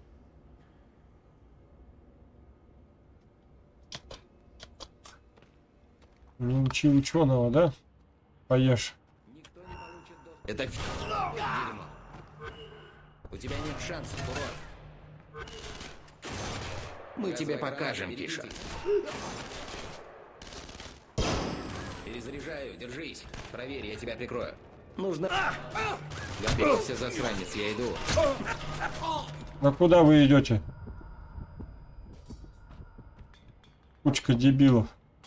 Не учи ученого, да? Поешь. Никто не получит доступ. Это фи- дерьмо. У тебя нет шансов, урод. Мы тебе покажем, Фишер. Перезаряжаю, держись. Проверь, я тебя прикрою. Нужно... Готовься, засранец, я иду. А куда вы идете? Кучка дебилов.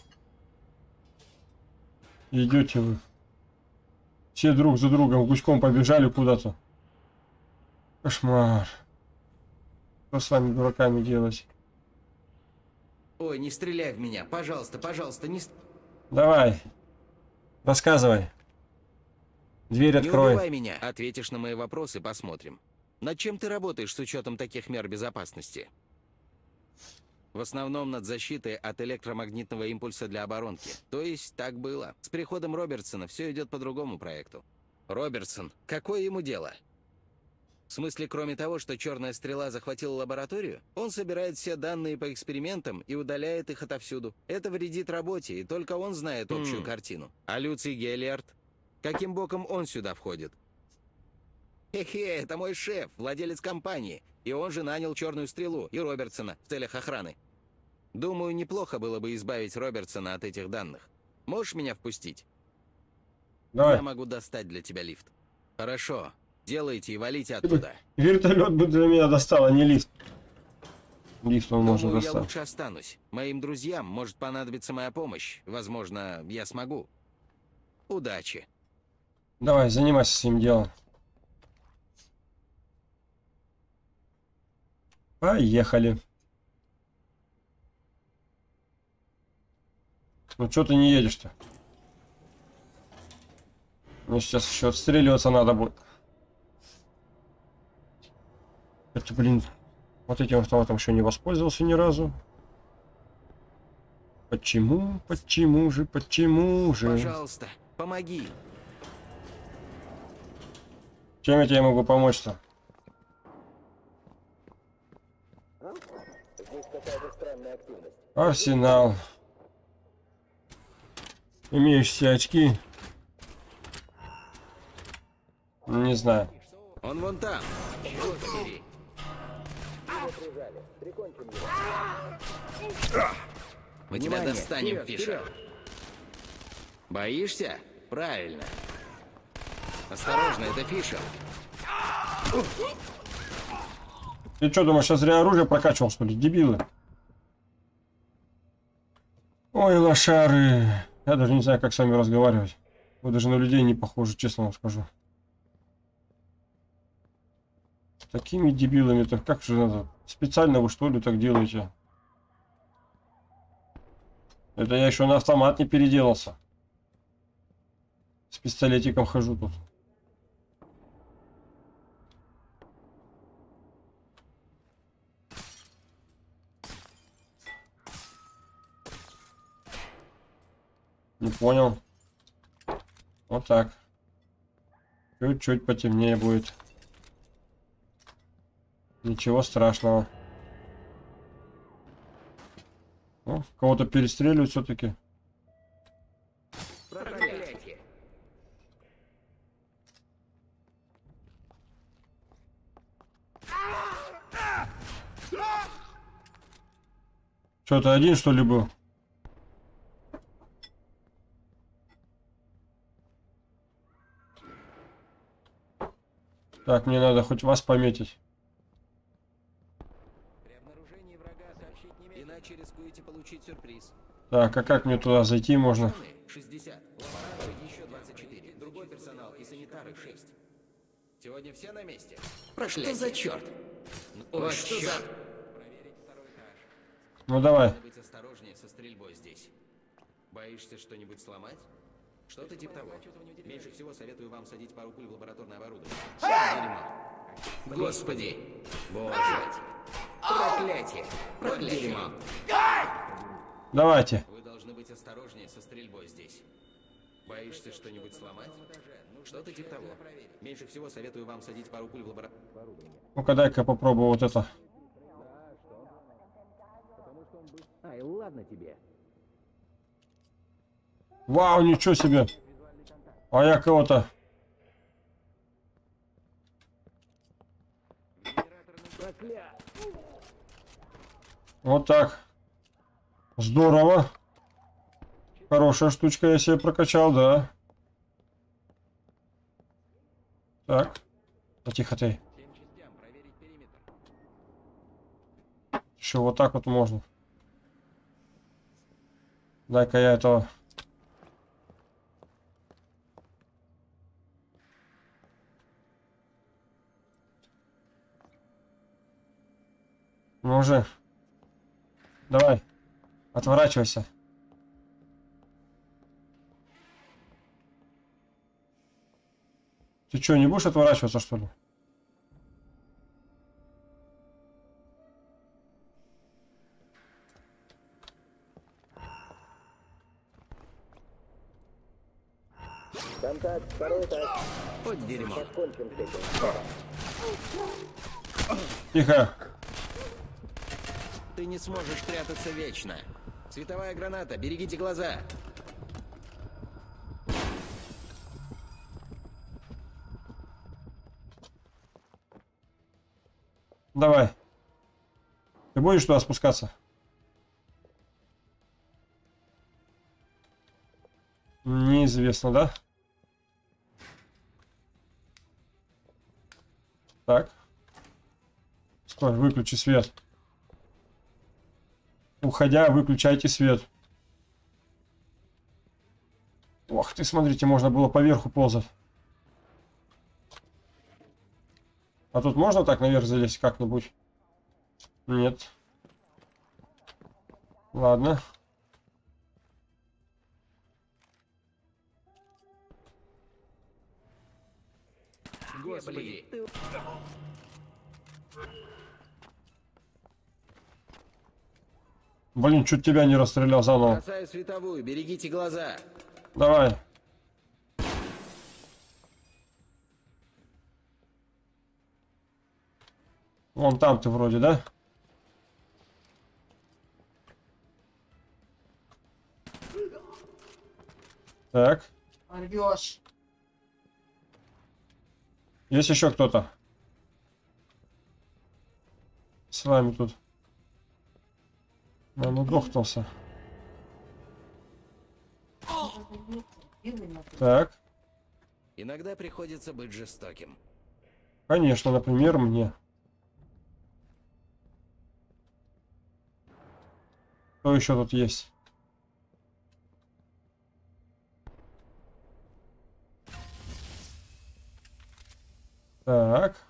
Идете вы. Все друг за другом гуськом побежали куда-то. Кошмар. Что с вами, дураками, делать? Ой, не стреляй в меня. Пожалуйста, пожалуйста, не... Давай. Рассказывай. Дверь Не открой. убивай меня. Ответишь на мои вопросы, посмотрим. Над чем ты работаешь с учетом таких мер безопасности? В основном над защитой от электромагнитного импульса для оборонки. То есть так было. С приходом Робертсона все идет по другому проекту. Робертсон, какое ему дело? В смысле, кроме того, что черная стрела захватила лабораторию, он собирает все данные по экспериментам и удаляет их отовсюду. Это вредит работе, и только он знает общую mm. картину. А Люций Геллиард? Каким боком он сюда входит? Хе-хе, это мой шеф, владелец компании. И он же нанял черную стрелу и Робертсона в целях охраны. Думаю, неплохо было бы избавить Робертсона от этих данных. Можешь меня впустить? Давай. Я могу достать для тебя лифт. Хорошо. Делайте и валите оттуда. Вертолет бы для меня достал, а не лифт. Лифт он может Думаю, я достать. лучше останусь. Моим друзьям может понадобиться моя помощь. Возможно, я смогу. Удачи. Давай, занимайся своим делом. Поехали. Ну что ты не едешь-то? Мне сейчас еще отстреливаться надо будет. Это, блин, вот этим автоматом еще не воспользовался ни разу. Почему? Почему же? Почему же? Пожалуйста, помоги. Чем я тебе могу помочь-то? Арсенал. Имеешь все очки? Не знаю. Он вон там. Черт побери. Мы тебя достанем, Фишер. Боишься? Правильно. Осторожно, это Фишер. Ты что, думаешь, я зря оружие прокачивал, что ли? Дебилы. Ой, лошары. Я даже не знаю, как с вами разговаривать. Вы даже на людей не похожи, честно вам скажу. С такими дебилами-то как же надо? Специально вы что ли так делаете? Это я еще на автомат не переделался. С пистолетиком хожу тут. Не понял. Вот так. Чуть-чуть потемнее будет. Ничего страшного. О, кого-то перестреливают все-таки. Проклятие. Что, ты один, что ли, был? Так, мне надо хоть вас пометить. При обнаружении врага сообщить немедленно, иначе рискуете получить сюрприз. Так, а как мне туда зайти можно? шестьдесят. Лабораторы еще двадцать четыре. Другой персонал и санитары шесть. Сегодня все на месте? Прошло. Что за черт? О, что за... Проверить второй этаж. Ну давай. Надо быть осторожнее со стрельбой здесь. Боишься что-нибудь сломать? Что-то типа того. Меньше всего советую вам садить пару пуль в лабораторное оборудование. Дерьмо. Господи! Боже! Проклятие! Проклятие! Давайте. Вы должны быть осторожнее со стрельбой здесь. Боишься что-нибудь сломать? Что-то типа того. Меньше всего советую вам садить пару пуль в лабораторное. Ну-ка дай-ка попробую вот это. Ай, ладно тебе. Вау, ничего себе. А я кого-то... Вот так. Здорово. Хорошая штучка, я себе прокачал, да. Так. Да тихо ты. Еще вот так вот можно. Дай-ка я этого... Ну уже. Давай. Отворачивайся. Ты что, не будешь отворачиваться, что ли? Контакт, второй этаж. Вот дерьмо. Тихо. Ты не сможешь прятаться вечно. Световая граната, берегите глаза. Давай. Ты будешь туда спускаться? Неизвестно, да? Так. Стой, выключи свет. Уходя, выключайте свет. Ох ты, смотрите, можно было поверху ползать. А тут можно так наверх залезть как-нибудь? Нет. Ладно. Господи. Блин, чуть тебя не расстрелял заново. Бросаю световую, берегите глаза. Давай. Вон там ты вроде, да? Так. Рвешь. Есть еще кто-то? С вами тут. Он удохнулся. Так. Иногда приходится быть жестоким. Конечно, например, мне. Что еще тут есть? Так.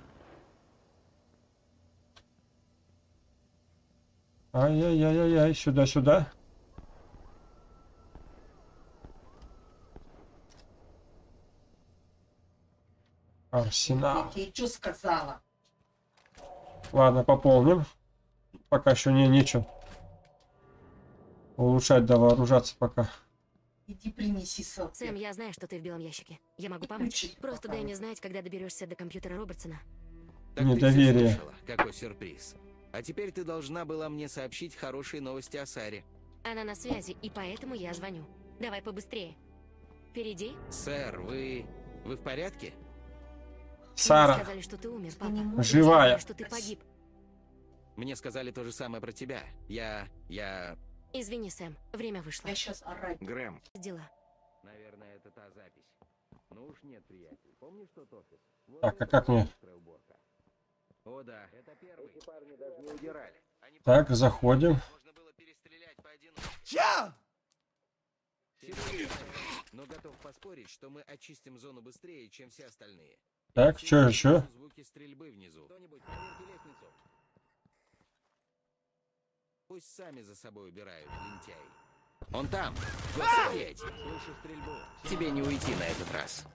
Ай-яй-яй-яй-яй, сюда-сюда. Арсенал. Я тебе что сказала? Ладно, пополним. Пока еще не нечего. Улучшать, да вооружаться пока. Иди принеси салфетку. Сэм, я знаю, что ты в белом ящике. Я могу помочь. Ключи Просто пока. дай мне знать, когда доберешься до компьютера Робертсона. Так ты всё Недоверие. слышала? Какой сюрприз. А теперь ты должна была мне сообщить хорошие новости о Саре. Она на связи, и поэтому я звоню. Давай побыстрее. Впереди. Сэр, вы... вы в порядке? Мне Сара. сказали, что ты умер, папа. не Мне можешь. Живая. сказали, что ты погиб. Мне сказали то же самое про тебя. Я... я... Извини, Сэм, время вышло. Я сейчас орать. Грэм. Дела. Наверное, это та запись. Ну уж нет, приятель. Помнишь тот офис? Вот Так, а это как была мне? быстрая уборка. О да, это первый. Эти парни даже не удирали. Они Так, заходим. можно было перестрелять поодиночке. Серьезно, но готов поспорить, что мы очистим зону быстрее, чем все остальные. Так, Все что еще еще? слышу звуки стрельбы внизу. Кто-нибудь проверьте лестницу. Пусть сами за собой убирают, лентяи. Он там! двадцать пять! Слышу стрельбу. Тебе не уйти на этот раз.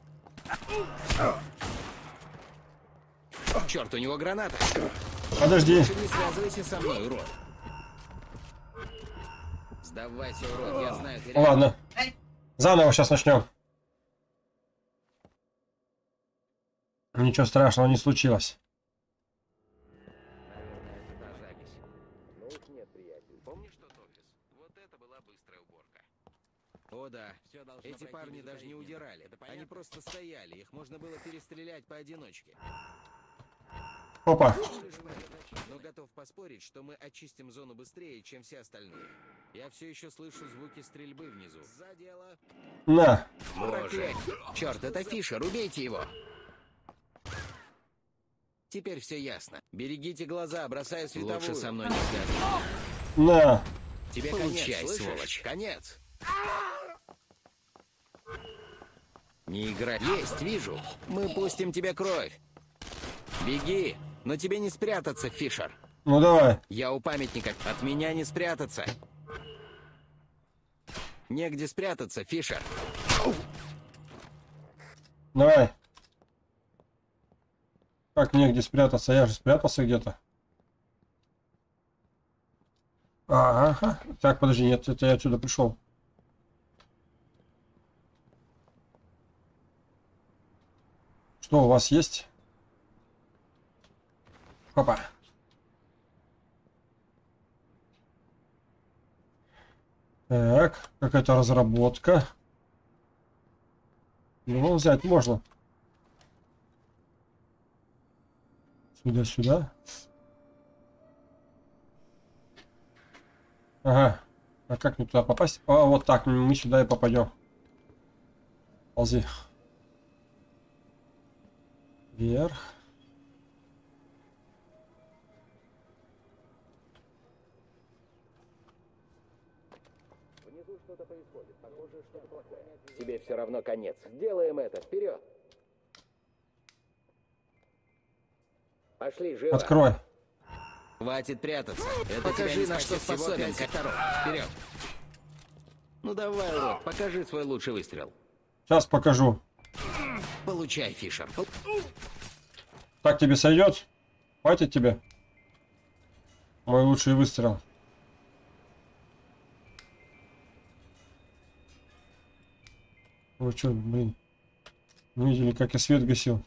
Черт, у него граната! Подожди. Лучше не связывайся со мной, урод. Сдавайся, урод, я знаю, ты рядом. Ладно. Заново сейчас начнем. Ничего страшного не случилось. Наверное, это та запись. Ну уж нет, приятель. Помнишь тот офис? Вот это была быстрая уборка. О да, эти парни даже не удирали. Они просто стояли, их можно было перестрелять поодиночке. Опа. Но готов поспорить, что мы очистим зону быстрее, чем все остальные. Я все еще слышу звуки стрельбы внизу. За дело. На. Боже. Черт, это Фишер, убейте его. Теперь все ясно. Берегите глаза, бросаю световую. Лучше со мной не связываться. На. Тебе конец, сволочь. Конец. Не играй. Есть, вижу. Мы пустим тебе кровь. Беги. Но тебе не спрятаться, Фишер. Ну давай. Я у памятника. От меня не спрятаться. Негде спрятаться, Фишер. Давай. Как негде спрятаться? Я же спрятался где-то. Ага. Так, подожди, нет, это я отсюда пришел. Что у вас есть? Опа. Так, какая-то разработка. Ну, взять можно. Сюда-сюда. Ага. А как мне туда попасть? А, вот так, мы сюда и попадем. Ползи. Вверх. Внизу что-то происходит. Похоже, что-то плохое. Тебе все равно конец. Сделаем это. Вперед. Пошли, живо. Открой. Хватит прятаться. Это покажи, на что способен, Катаров. Вперед. Ну давай, урод, покажи свой лучший выстрел. Сейчас покажу. Получай, Фишер. Так тебе сойдет? Хватит тебе? Мой лучший выстрел. Вы что, блин? Не видели, как я свет гасил?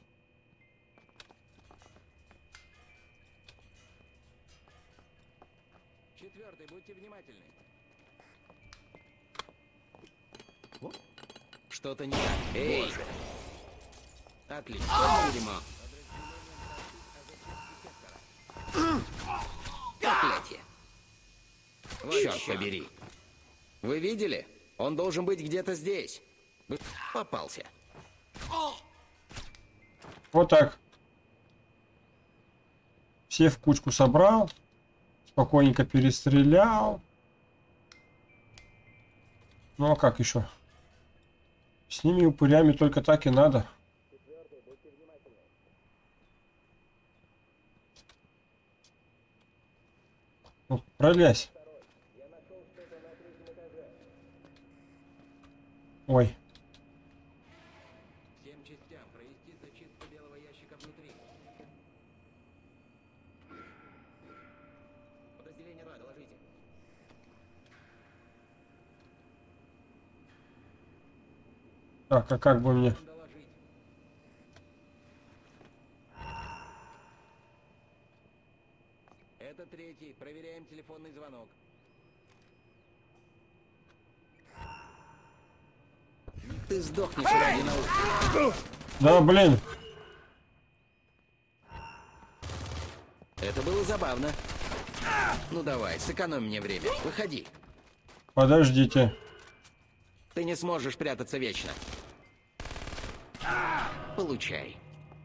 Четвертый, будьте внимательны. что-то не так. Эй! Отлично. Дерьмо. Проклятие. Черт побери. Вы видели? Он должен быть где-то здесь. Попался. Вот так. Все в кучку собрал. Спокойненько перестрелял. Ну а как еще? С ними упырями только так и надо. Ну, пролезь. Ой. Всем частям провести зачистку белого ящика внутри. Подразделение два, доложите. Так, а как бы мне... Доложить. Это третий. Проверяем телефонный звонок. Ты сдохнешь ради науки. Да, блин. Это было забавно. Ну давай, сэкономь мне время. Выходи. Подождите. Ты не сможешь прятаться вечно. Получай.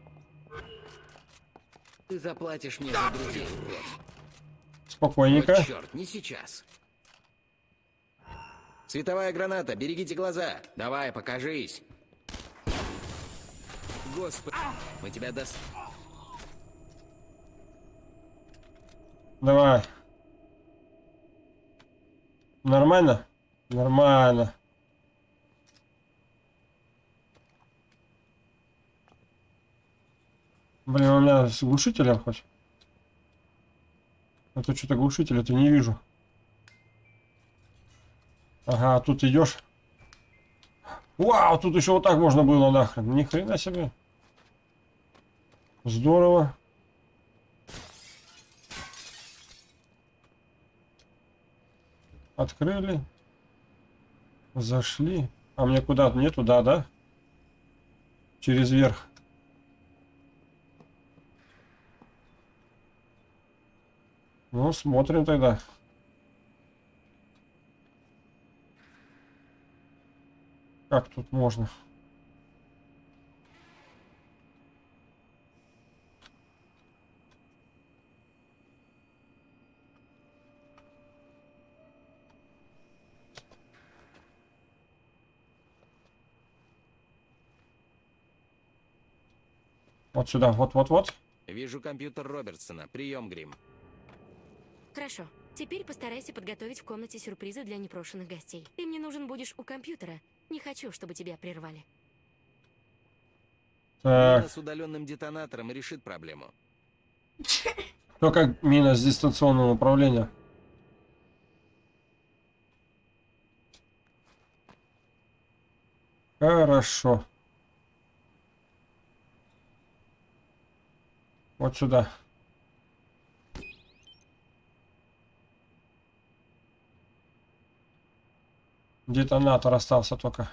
Ты заплатишь мне за друзей, урод. Спокойненько. О, черт, не сейчас. Световая граната, берегите глаза. Давай, покажись. Господи, мы тебя даст... Давай. Нормально? Нормально. Блин, у меня с глушителем хоть? А то что-то глушителя-то не вижу. Ага, тут идешь. Вау, тут еще вот так можно было нахрен. Ни хрена себе. Здорово. Открыли. Зашли. А мне куда-то не туда, да? Через верх. Ну, смотрим тогда. Как тут можно? Вот сюда, вот-вот-вот. Вижу компьютер Робертсона. Прием, Грим. Хорошо. Теперь постарайся подготовить в комнате сюрпризы для непрошенных гостей. Ты мне нужен будешь у компьютера. Не хочу, чтобы тебя прервали. Так, Мина с удаленным детонатором решит проблему. кто как мина с дистанционным управлением? Хорошо. Вот сюда. Детонатор остался только.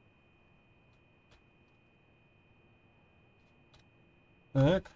Так.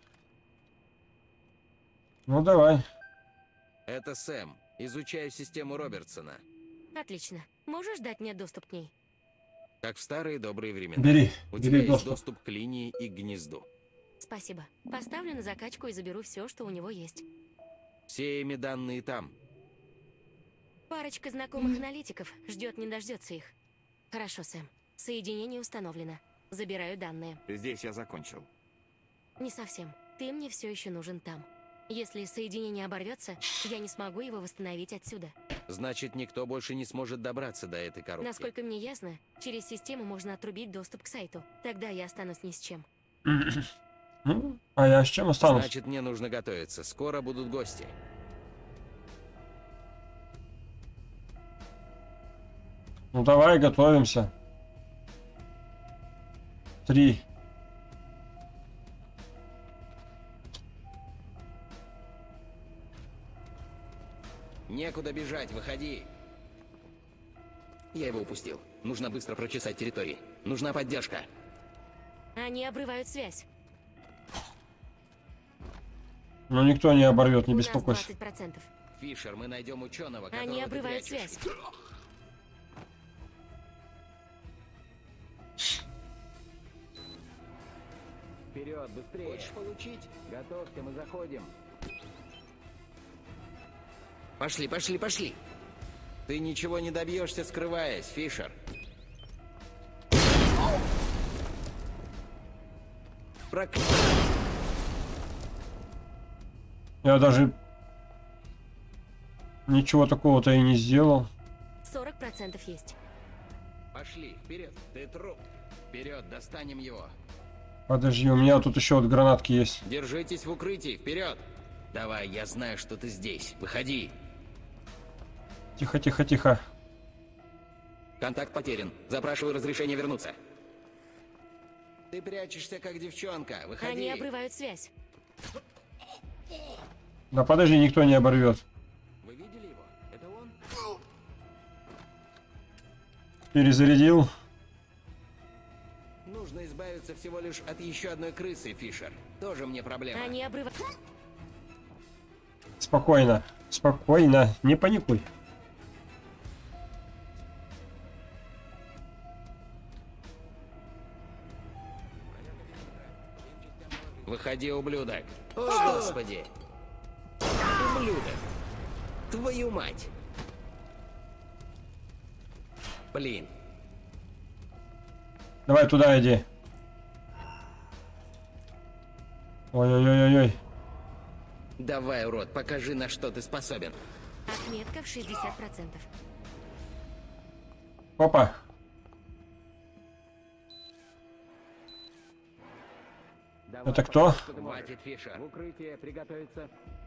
Ну давай. Это Сэм. Изучаю систему Робертсона. Отлично. Можешь дать мне доступ к ней? Как в старые добрые времена. Бери. У Бери тебя есть доступ. доступ к линии и к гнезду. Спасибо. Поставлю на закачку и заберу все, что у него есть. Все ими данные там. Парочка знакомых аналитиков ждет, не дождется их. Хорошо, Сэм. Соединение установлено. Забираю данные. Здесь я закончил. Не совсем. Ты мне все еще нужен там. Если соединение оборвется, я не смогу его восстановить отсюда. Значит, никто больше не сможет добраться до этой коробки. Насколько мне ясно, через систему можно отрубить доступ к сайту. Тогда я останусь ни с чем. Ну, а я с чем останусь? Значит, мне нужно готовиться. Скоро будут гости. Ну давай готовимся. Три. Некуда бежать, выходи. Я его упустил. Нужно быстро прочесать территории. Нужна поддержка. Они обрывают связь. Но никто не оборвет, не У нас беспокойся. двадцать процентов. Фишер, мы найдем ученого, которого Они ты обрывают прячешь. связь. Вперед, быстрее. Хочешь получить? Готовься, мы заходим. Пошли, пошли, пошли. Ты ничего не добьешься, скрываясь, Фишер. Прокля... Я даже ничего такого-то и не сделал. сорок процентов есть. Пошли, вперед, ты труп. Вперед, достанем его. Подожди, у меня тут еще вот гранатки есть. Держитесь в укрытии, вперед. Давай, я знаю, что ты здесь. Выходи. Тихо, тихо, тихо. Контакт потерян. Запрашиваю разрешение вернуться. Ты прячешься, как девчонка. Выходи. Они обрывают связь. Да подожди, никто не оборвет. Вы видели его? Это он? Перезарядил. Нужно избавиться всего лишь от еще одной крысы, Фишер. Тоже мне проблема. Они обрывают... Спокойно, спокойно, не паникуй. Выходи, ублюдок. О, Господи. Ублюдок. Твою мать. Блин. Давай туда иди. Ой-ой-ой-ой. Давай, урод, покажи, на что ты способен. Отметка в шестьдесят процентов. Опа. Это кто? Хватит, Фишер. В укрытие приготовиться.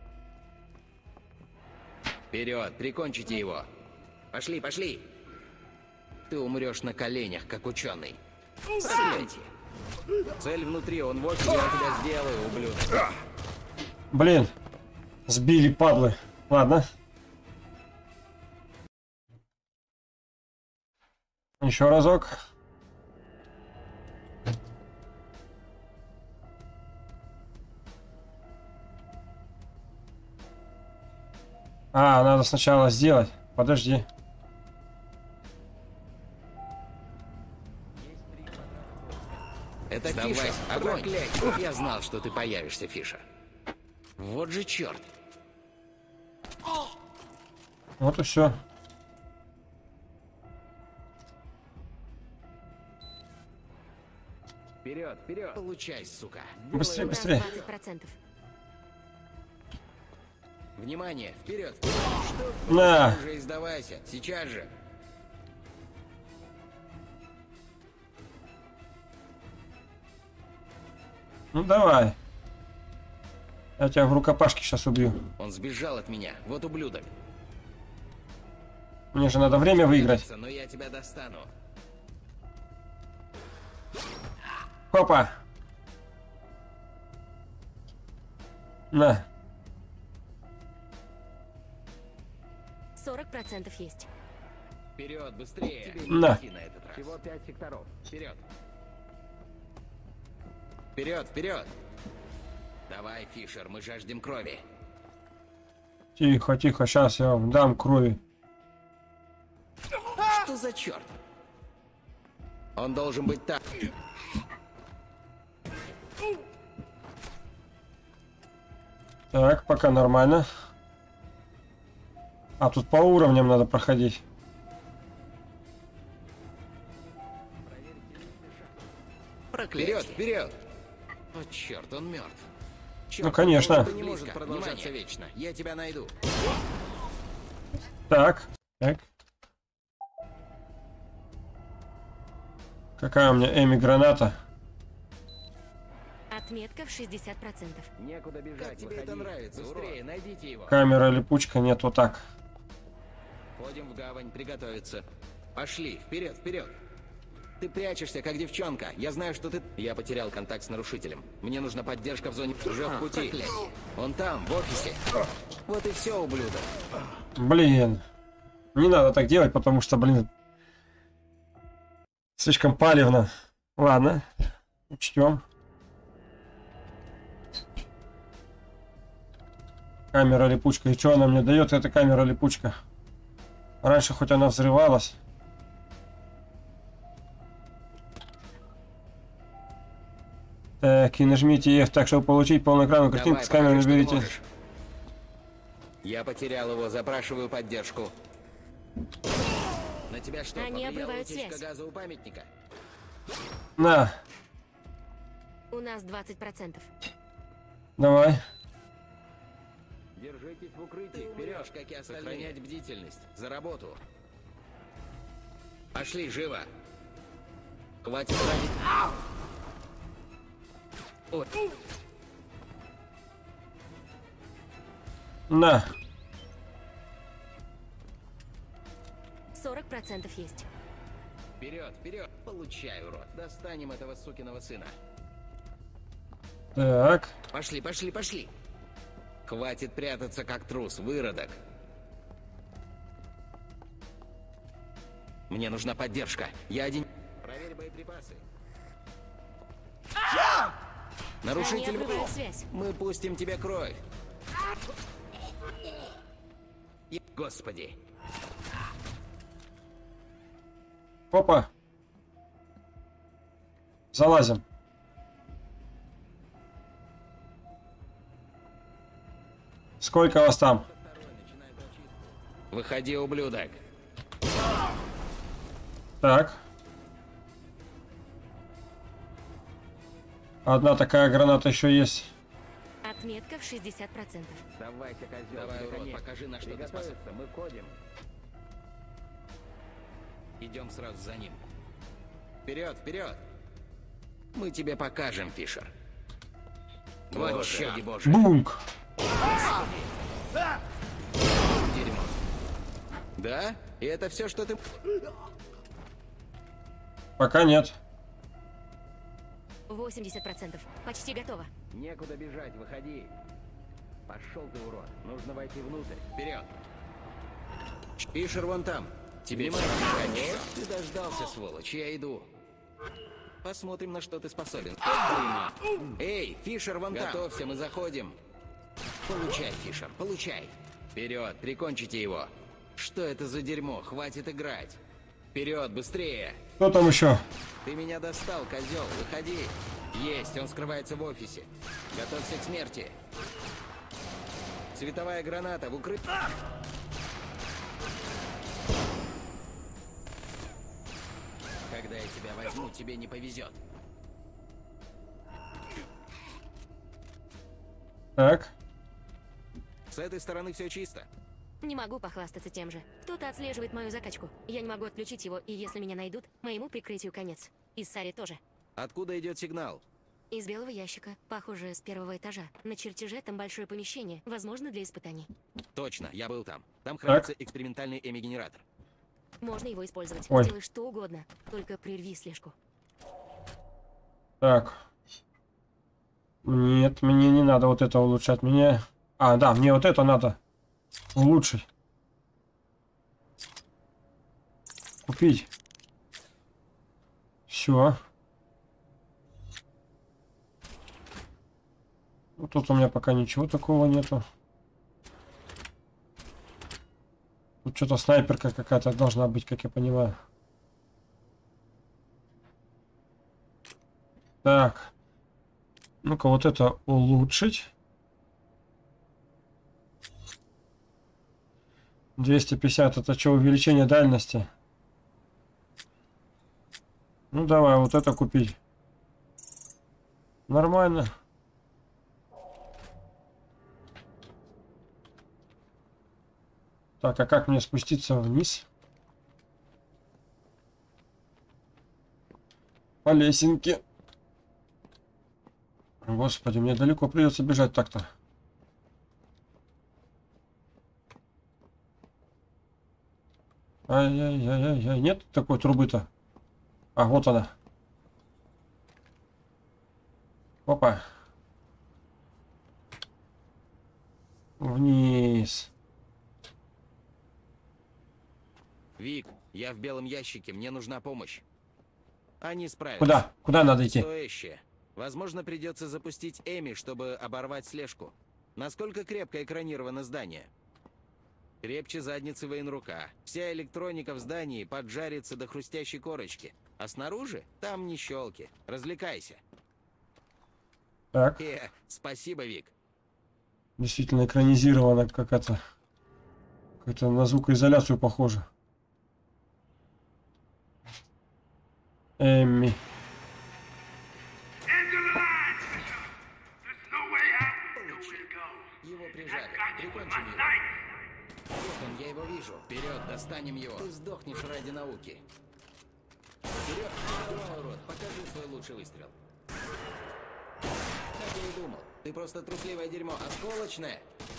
Вперед, прикончите его. Пошли, пошли. Ты умрешь на коленях, как ученый. Проклятие. Цель внутри, он вот, я тебя сделаю, ублюдок. Блин. Сбили, падлы. Ладно. Еще разок. А, надо сначала сделать. Подожди. Это Фишер. Огонь. Я знал, что ты появишься, Фишер. Вот же черт. Вот и все. Вперед, вперед. Получай, сука. Быстрее, У нас быстрее. двадцать процентов. Внимание, вперед. Что? На. Уже издавайся. Сейчас же. Ну давай. Я тебя в рукопашке сейчас убью. Он сбежал от меня. Вот ублюдок. Мне же надо время выиграть. Но я тебя достану. Опа. На. сорок процентов есть. Вперед, быстрее. Тебе На. не идти на этот раз. Всего пять секторов. Вперед. Вперед, вперед. Давай, Фишер, мы жаждем крови. Тихо, тихо, сейчас я вам дам крови. Что за черт? Он должен быть так. Так, пока нормально. А тут по уровням надо проходить. Проклятие. Вперед, вперед. О, черт, он мертв. Черт, Ну, конечно. Это не может продолжаться вечно. Я тебя найду. Так, так. Какая у меня Эми граната? Отметка в шестьдесят процентов. Некуда бежать. Как тебе это нравится? Быстрее, найдите его. Камера, липучка, нет, вот так. Входим в гавань, приготовиться. Пошли, вперед, вперед. Ты прячешься, как девчонка. Я знаю, что ты... Я потерял контакт с нарушителем. Мне нужна поддержка в зоне... Уже в пути. Проклятие. Он там, в офисе. Вот и все, ублюдок. Блин. Не надо так делать, потому что, блин, Слишком палевно. Ладно, учтем. Камера липучка. И что она мне дает, эта камера липучка? Раньше хоть она взрывалась. Так, и нажмите F так, чтобы получить полную экранную картинку. Давай, С камеры покажи, что наберите. можешь. Я потерял его, запрашиваю поддержку. На тебя что, Они повлияла обрывают утечка связь. газа у памятника? На, У нас двадцать процентов. давай. Держитесь в укрытии, вперед, как и остальные. Сохранять бдительность, за работу. Пошли, живо. Хватит тратить. Ой. На. сорок процентов есть. Вперед, вперед. Получай, урод. Достанем этого сукиного сына. Так. Пошли, пошли, пошли. Хватит прятаться, как трус, выродок. Мне нужна поддержка. Я один... Проверь боеприпасы. Нарушитель Они обрывают в... связь. Мы пустим тебе кровь. И... Господи. Опа. Залазим. Сколько вас там? Выходи, ублюдок. Так. Одна такая граната еще есть. Отметка в шестьдесят процентов. Давайте, козел. Давай, урод, покажи, на что ты способен. Мы ходим. Идем сразу за ним. Вперед, вперед. Мы тебе покажем, Фишер. Вот Господи боже. Бунк. Дерьмо. Да? И это все, что ты... Пока нет. восемьдесят процентов. Почти готово. Некуда бежать, выходи. Пошел ты, урод. Нужно войти внутрь. Вперед. Фишер вон там. Тебе все равно. Ты дождался, сволочь. Я иду. Посмотрим, на что ты способен. Эй, Фишер вон там. Готовься, мы заходим. Получай, Фишер, получай. Вперед, прикончите его. Что это за дерьмо? Хватит играть. Вперед, быстрее. Кто там еще? Ты меня достал, козел. Выходи. Есть, он скрывается в офисе. Готовься к смерти. Световая граната в укрытии. Когда я тебя возьму, тебе не повезет. Так. С этой стороны все чисто. Не могу похвастаться тем же. Кто-то отслеживает мою закачку. Я не могу отключить его, и если меня найдут, моему прикрытию конец. И Саре тоже. Откуда идет сигнал? Из белого ящика, похоже, с первого этажа. На чертеже там большое помещение, возможно, для испытаний. Точно, я был там. Там хранится экспериментальный эми-генератор. Можно его использовать. Ой. Сделай что угодно, только прерви слежку. Так. Нет, мне не надо вот это улучшать. Мне... А, да, мне вот это надо улучшить. Купить. Все. Вот тут у меня пока ничего такого нету. Тут что-то снайперка какая-то должна быть, как я понимаю. Так. Ну-ка, вот это улучшить. двести пятьдесят, это что, увеличение дальности? Ну, давай, вот это купить. Нормально. Так, а как мне спуститься вниз? По лесенке. Господи, мне далеко придется бежать так-то. Ай-яй-яй-яй, нет такой трубы-то? А, вот она. Опа. Вниз. Вик, я в белом ящике, мне нужна помощь. Они справятся. Куда? Куда надо идти? Стоящее. Возможно, придется запустить Эми, чтобы оборвать слежку. Насколько крепко экранировано здание? Крепче задницы военрука. Вся электроника в здании поджарится до хрустящей корочки. А снаружи там не щелки. Развлекайся. Так, Э, спасибо, Вик. действительно экранизировано, как это... Как-то на звукоизоляцию похоже. Эмми. Его прижали. Прикончим его. Вот он, я его вижу. Вперед, достанем его. Ты сдохнешь ради науки. Вперед, давай, урод, покажи свой лучший выстрел. Как я и думал. Ты просто трусливое дерьмо, осколочное.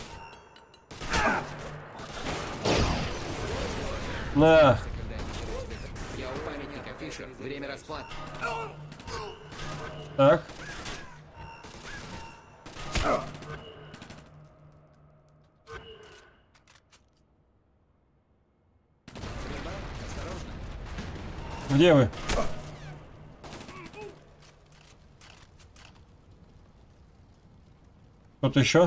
На. Я у памятника, Фишер. Время расплаты. Так. Где вы? Кто-то еще?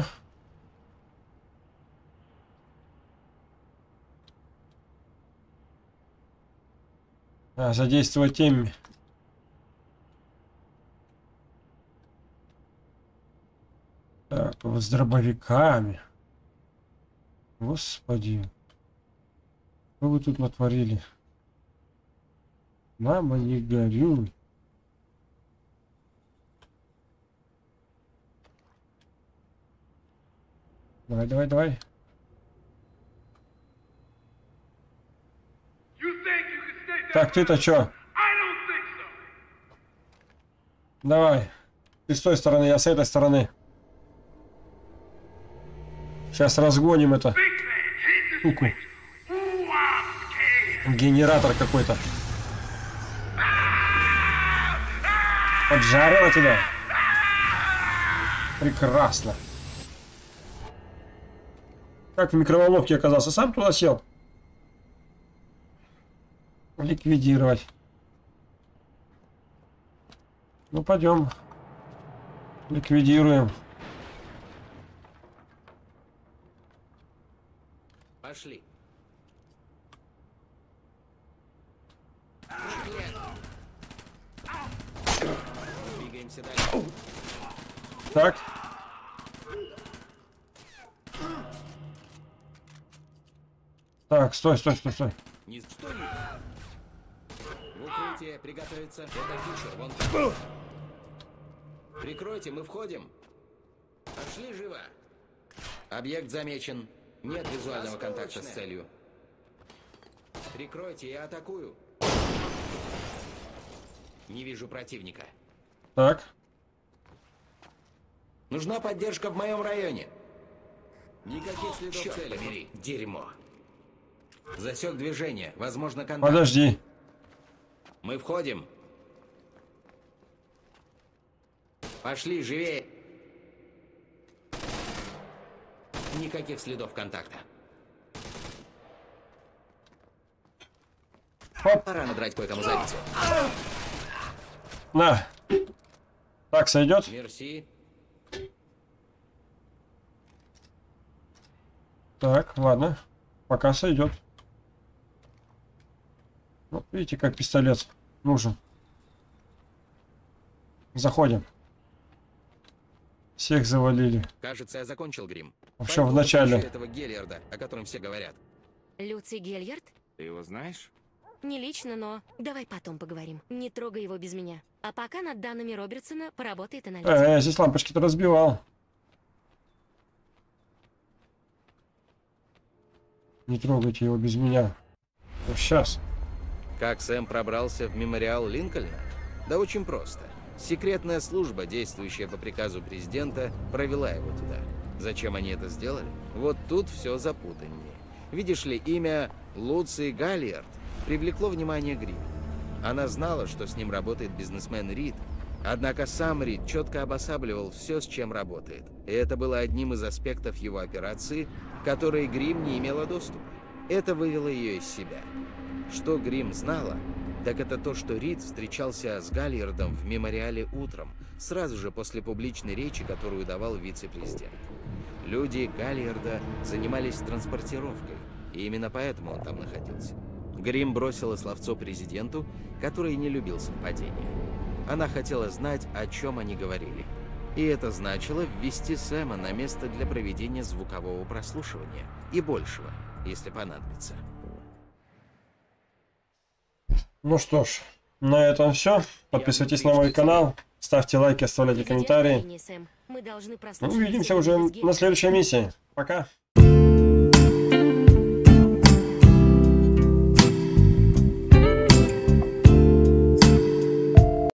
А, задействовать Эмми. Так, вот с дробовиками. Господи. Что вы тут натворили? Мама, не горюй. Давай, давай, давай. You think you can stay Так, ты-то чё? I don't think so. Давай. Ты с той стороны, я с этой стороны. Сейчас разгоним это. Big man, hit the Суку. switch. Ooh, I'm scared. Генератор какой-то. Поджарила тебя? Прекрасно. Как в микроволновке оказался? Сам туда сел? Ликвидировать. Ну, пойдем. Ликвидируем. Пошли. Двигаемся дальше. Так. Так, стой, стой, стой, стой. Не стой. В укрытие, приготовиться. Это Фишер, вон там. Прикройте, мы входим. Пошли живо. Объект замечен. Нет визуального контакта с целью. Прикройте, я атакую. Не вижу противника. Так. Нужна поддержка в моем районе. Никаких следов Черт цели. Побери. Дерьмо. Засек движение. Возможно, контакт. Подожди. Мы входим. Пошли, живее. Никаких следов контакта. Оп. Пора надрать кое-кому задницу. На. Так, сойдет? Мерси. Так, ладно. Пока сойдет. Вот видите, как пистолет нужен. Заходим. Всех завалили. Кажется, я закончил грим. Вообще в Пойду начале. подключу этого Геллиарда, о котором все говорят. Люций Гельярд? Ты его знаешь? Не лично, но давай потом поговорим. Не трогай его без меня. А пока над данными Робертсона поработает аналитик. Э, я здесь лампочки-то разбивал. Не трогайте его без меня. Вот сейчас. Как Сэм пробрался в мемориал Линкольна? Да очень просто. Секретная служба, действующая по приказу президента, провела его туда. Зачем они это сделали? Вот тут все запутаннее. Видишь ли, имя Луций Галлиард привлекло внимание Грим. Она знала, что с ним работает бизнесмен Рид, однако сам Рид четко обосабливал все, с чем работает. И это было одним из аспектов его операции, к которой Грим не имела доступа. Это вывело ее из себя. Что Грим знала, так это то, что Рид встречался с Галлиардом в мемориале утром, сразу же после публичной речи, которую давал вице-президент. Люди Галлиарда занимались транспортировкой, и именно поэтому он там находился. Грим бросила словцо президенту, который не любил совпадения. Она хотела знать, о чем они говорили. И это значило ввести Сэма на место для проведения звукового прослушивания. И большего, если понадобится. Ну что ж, на этом все. Подписывайтесь на мой канал, ставьте лайки, оставляйте комментарии. Сэм. Мы должны Ну, прослушать увидимся все уже мозги. на следующей миссии. Пока.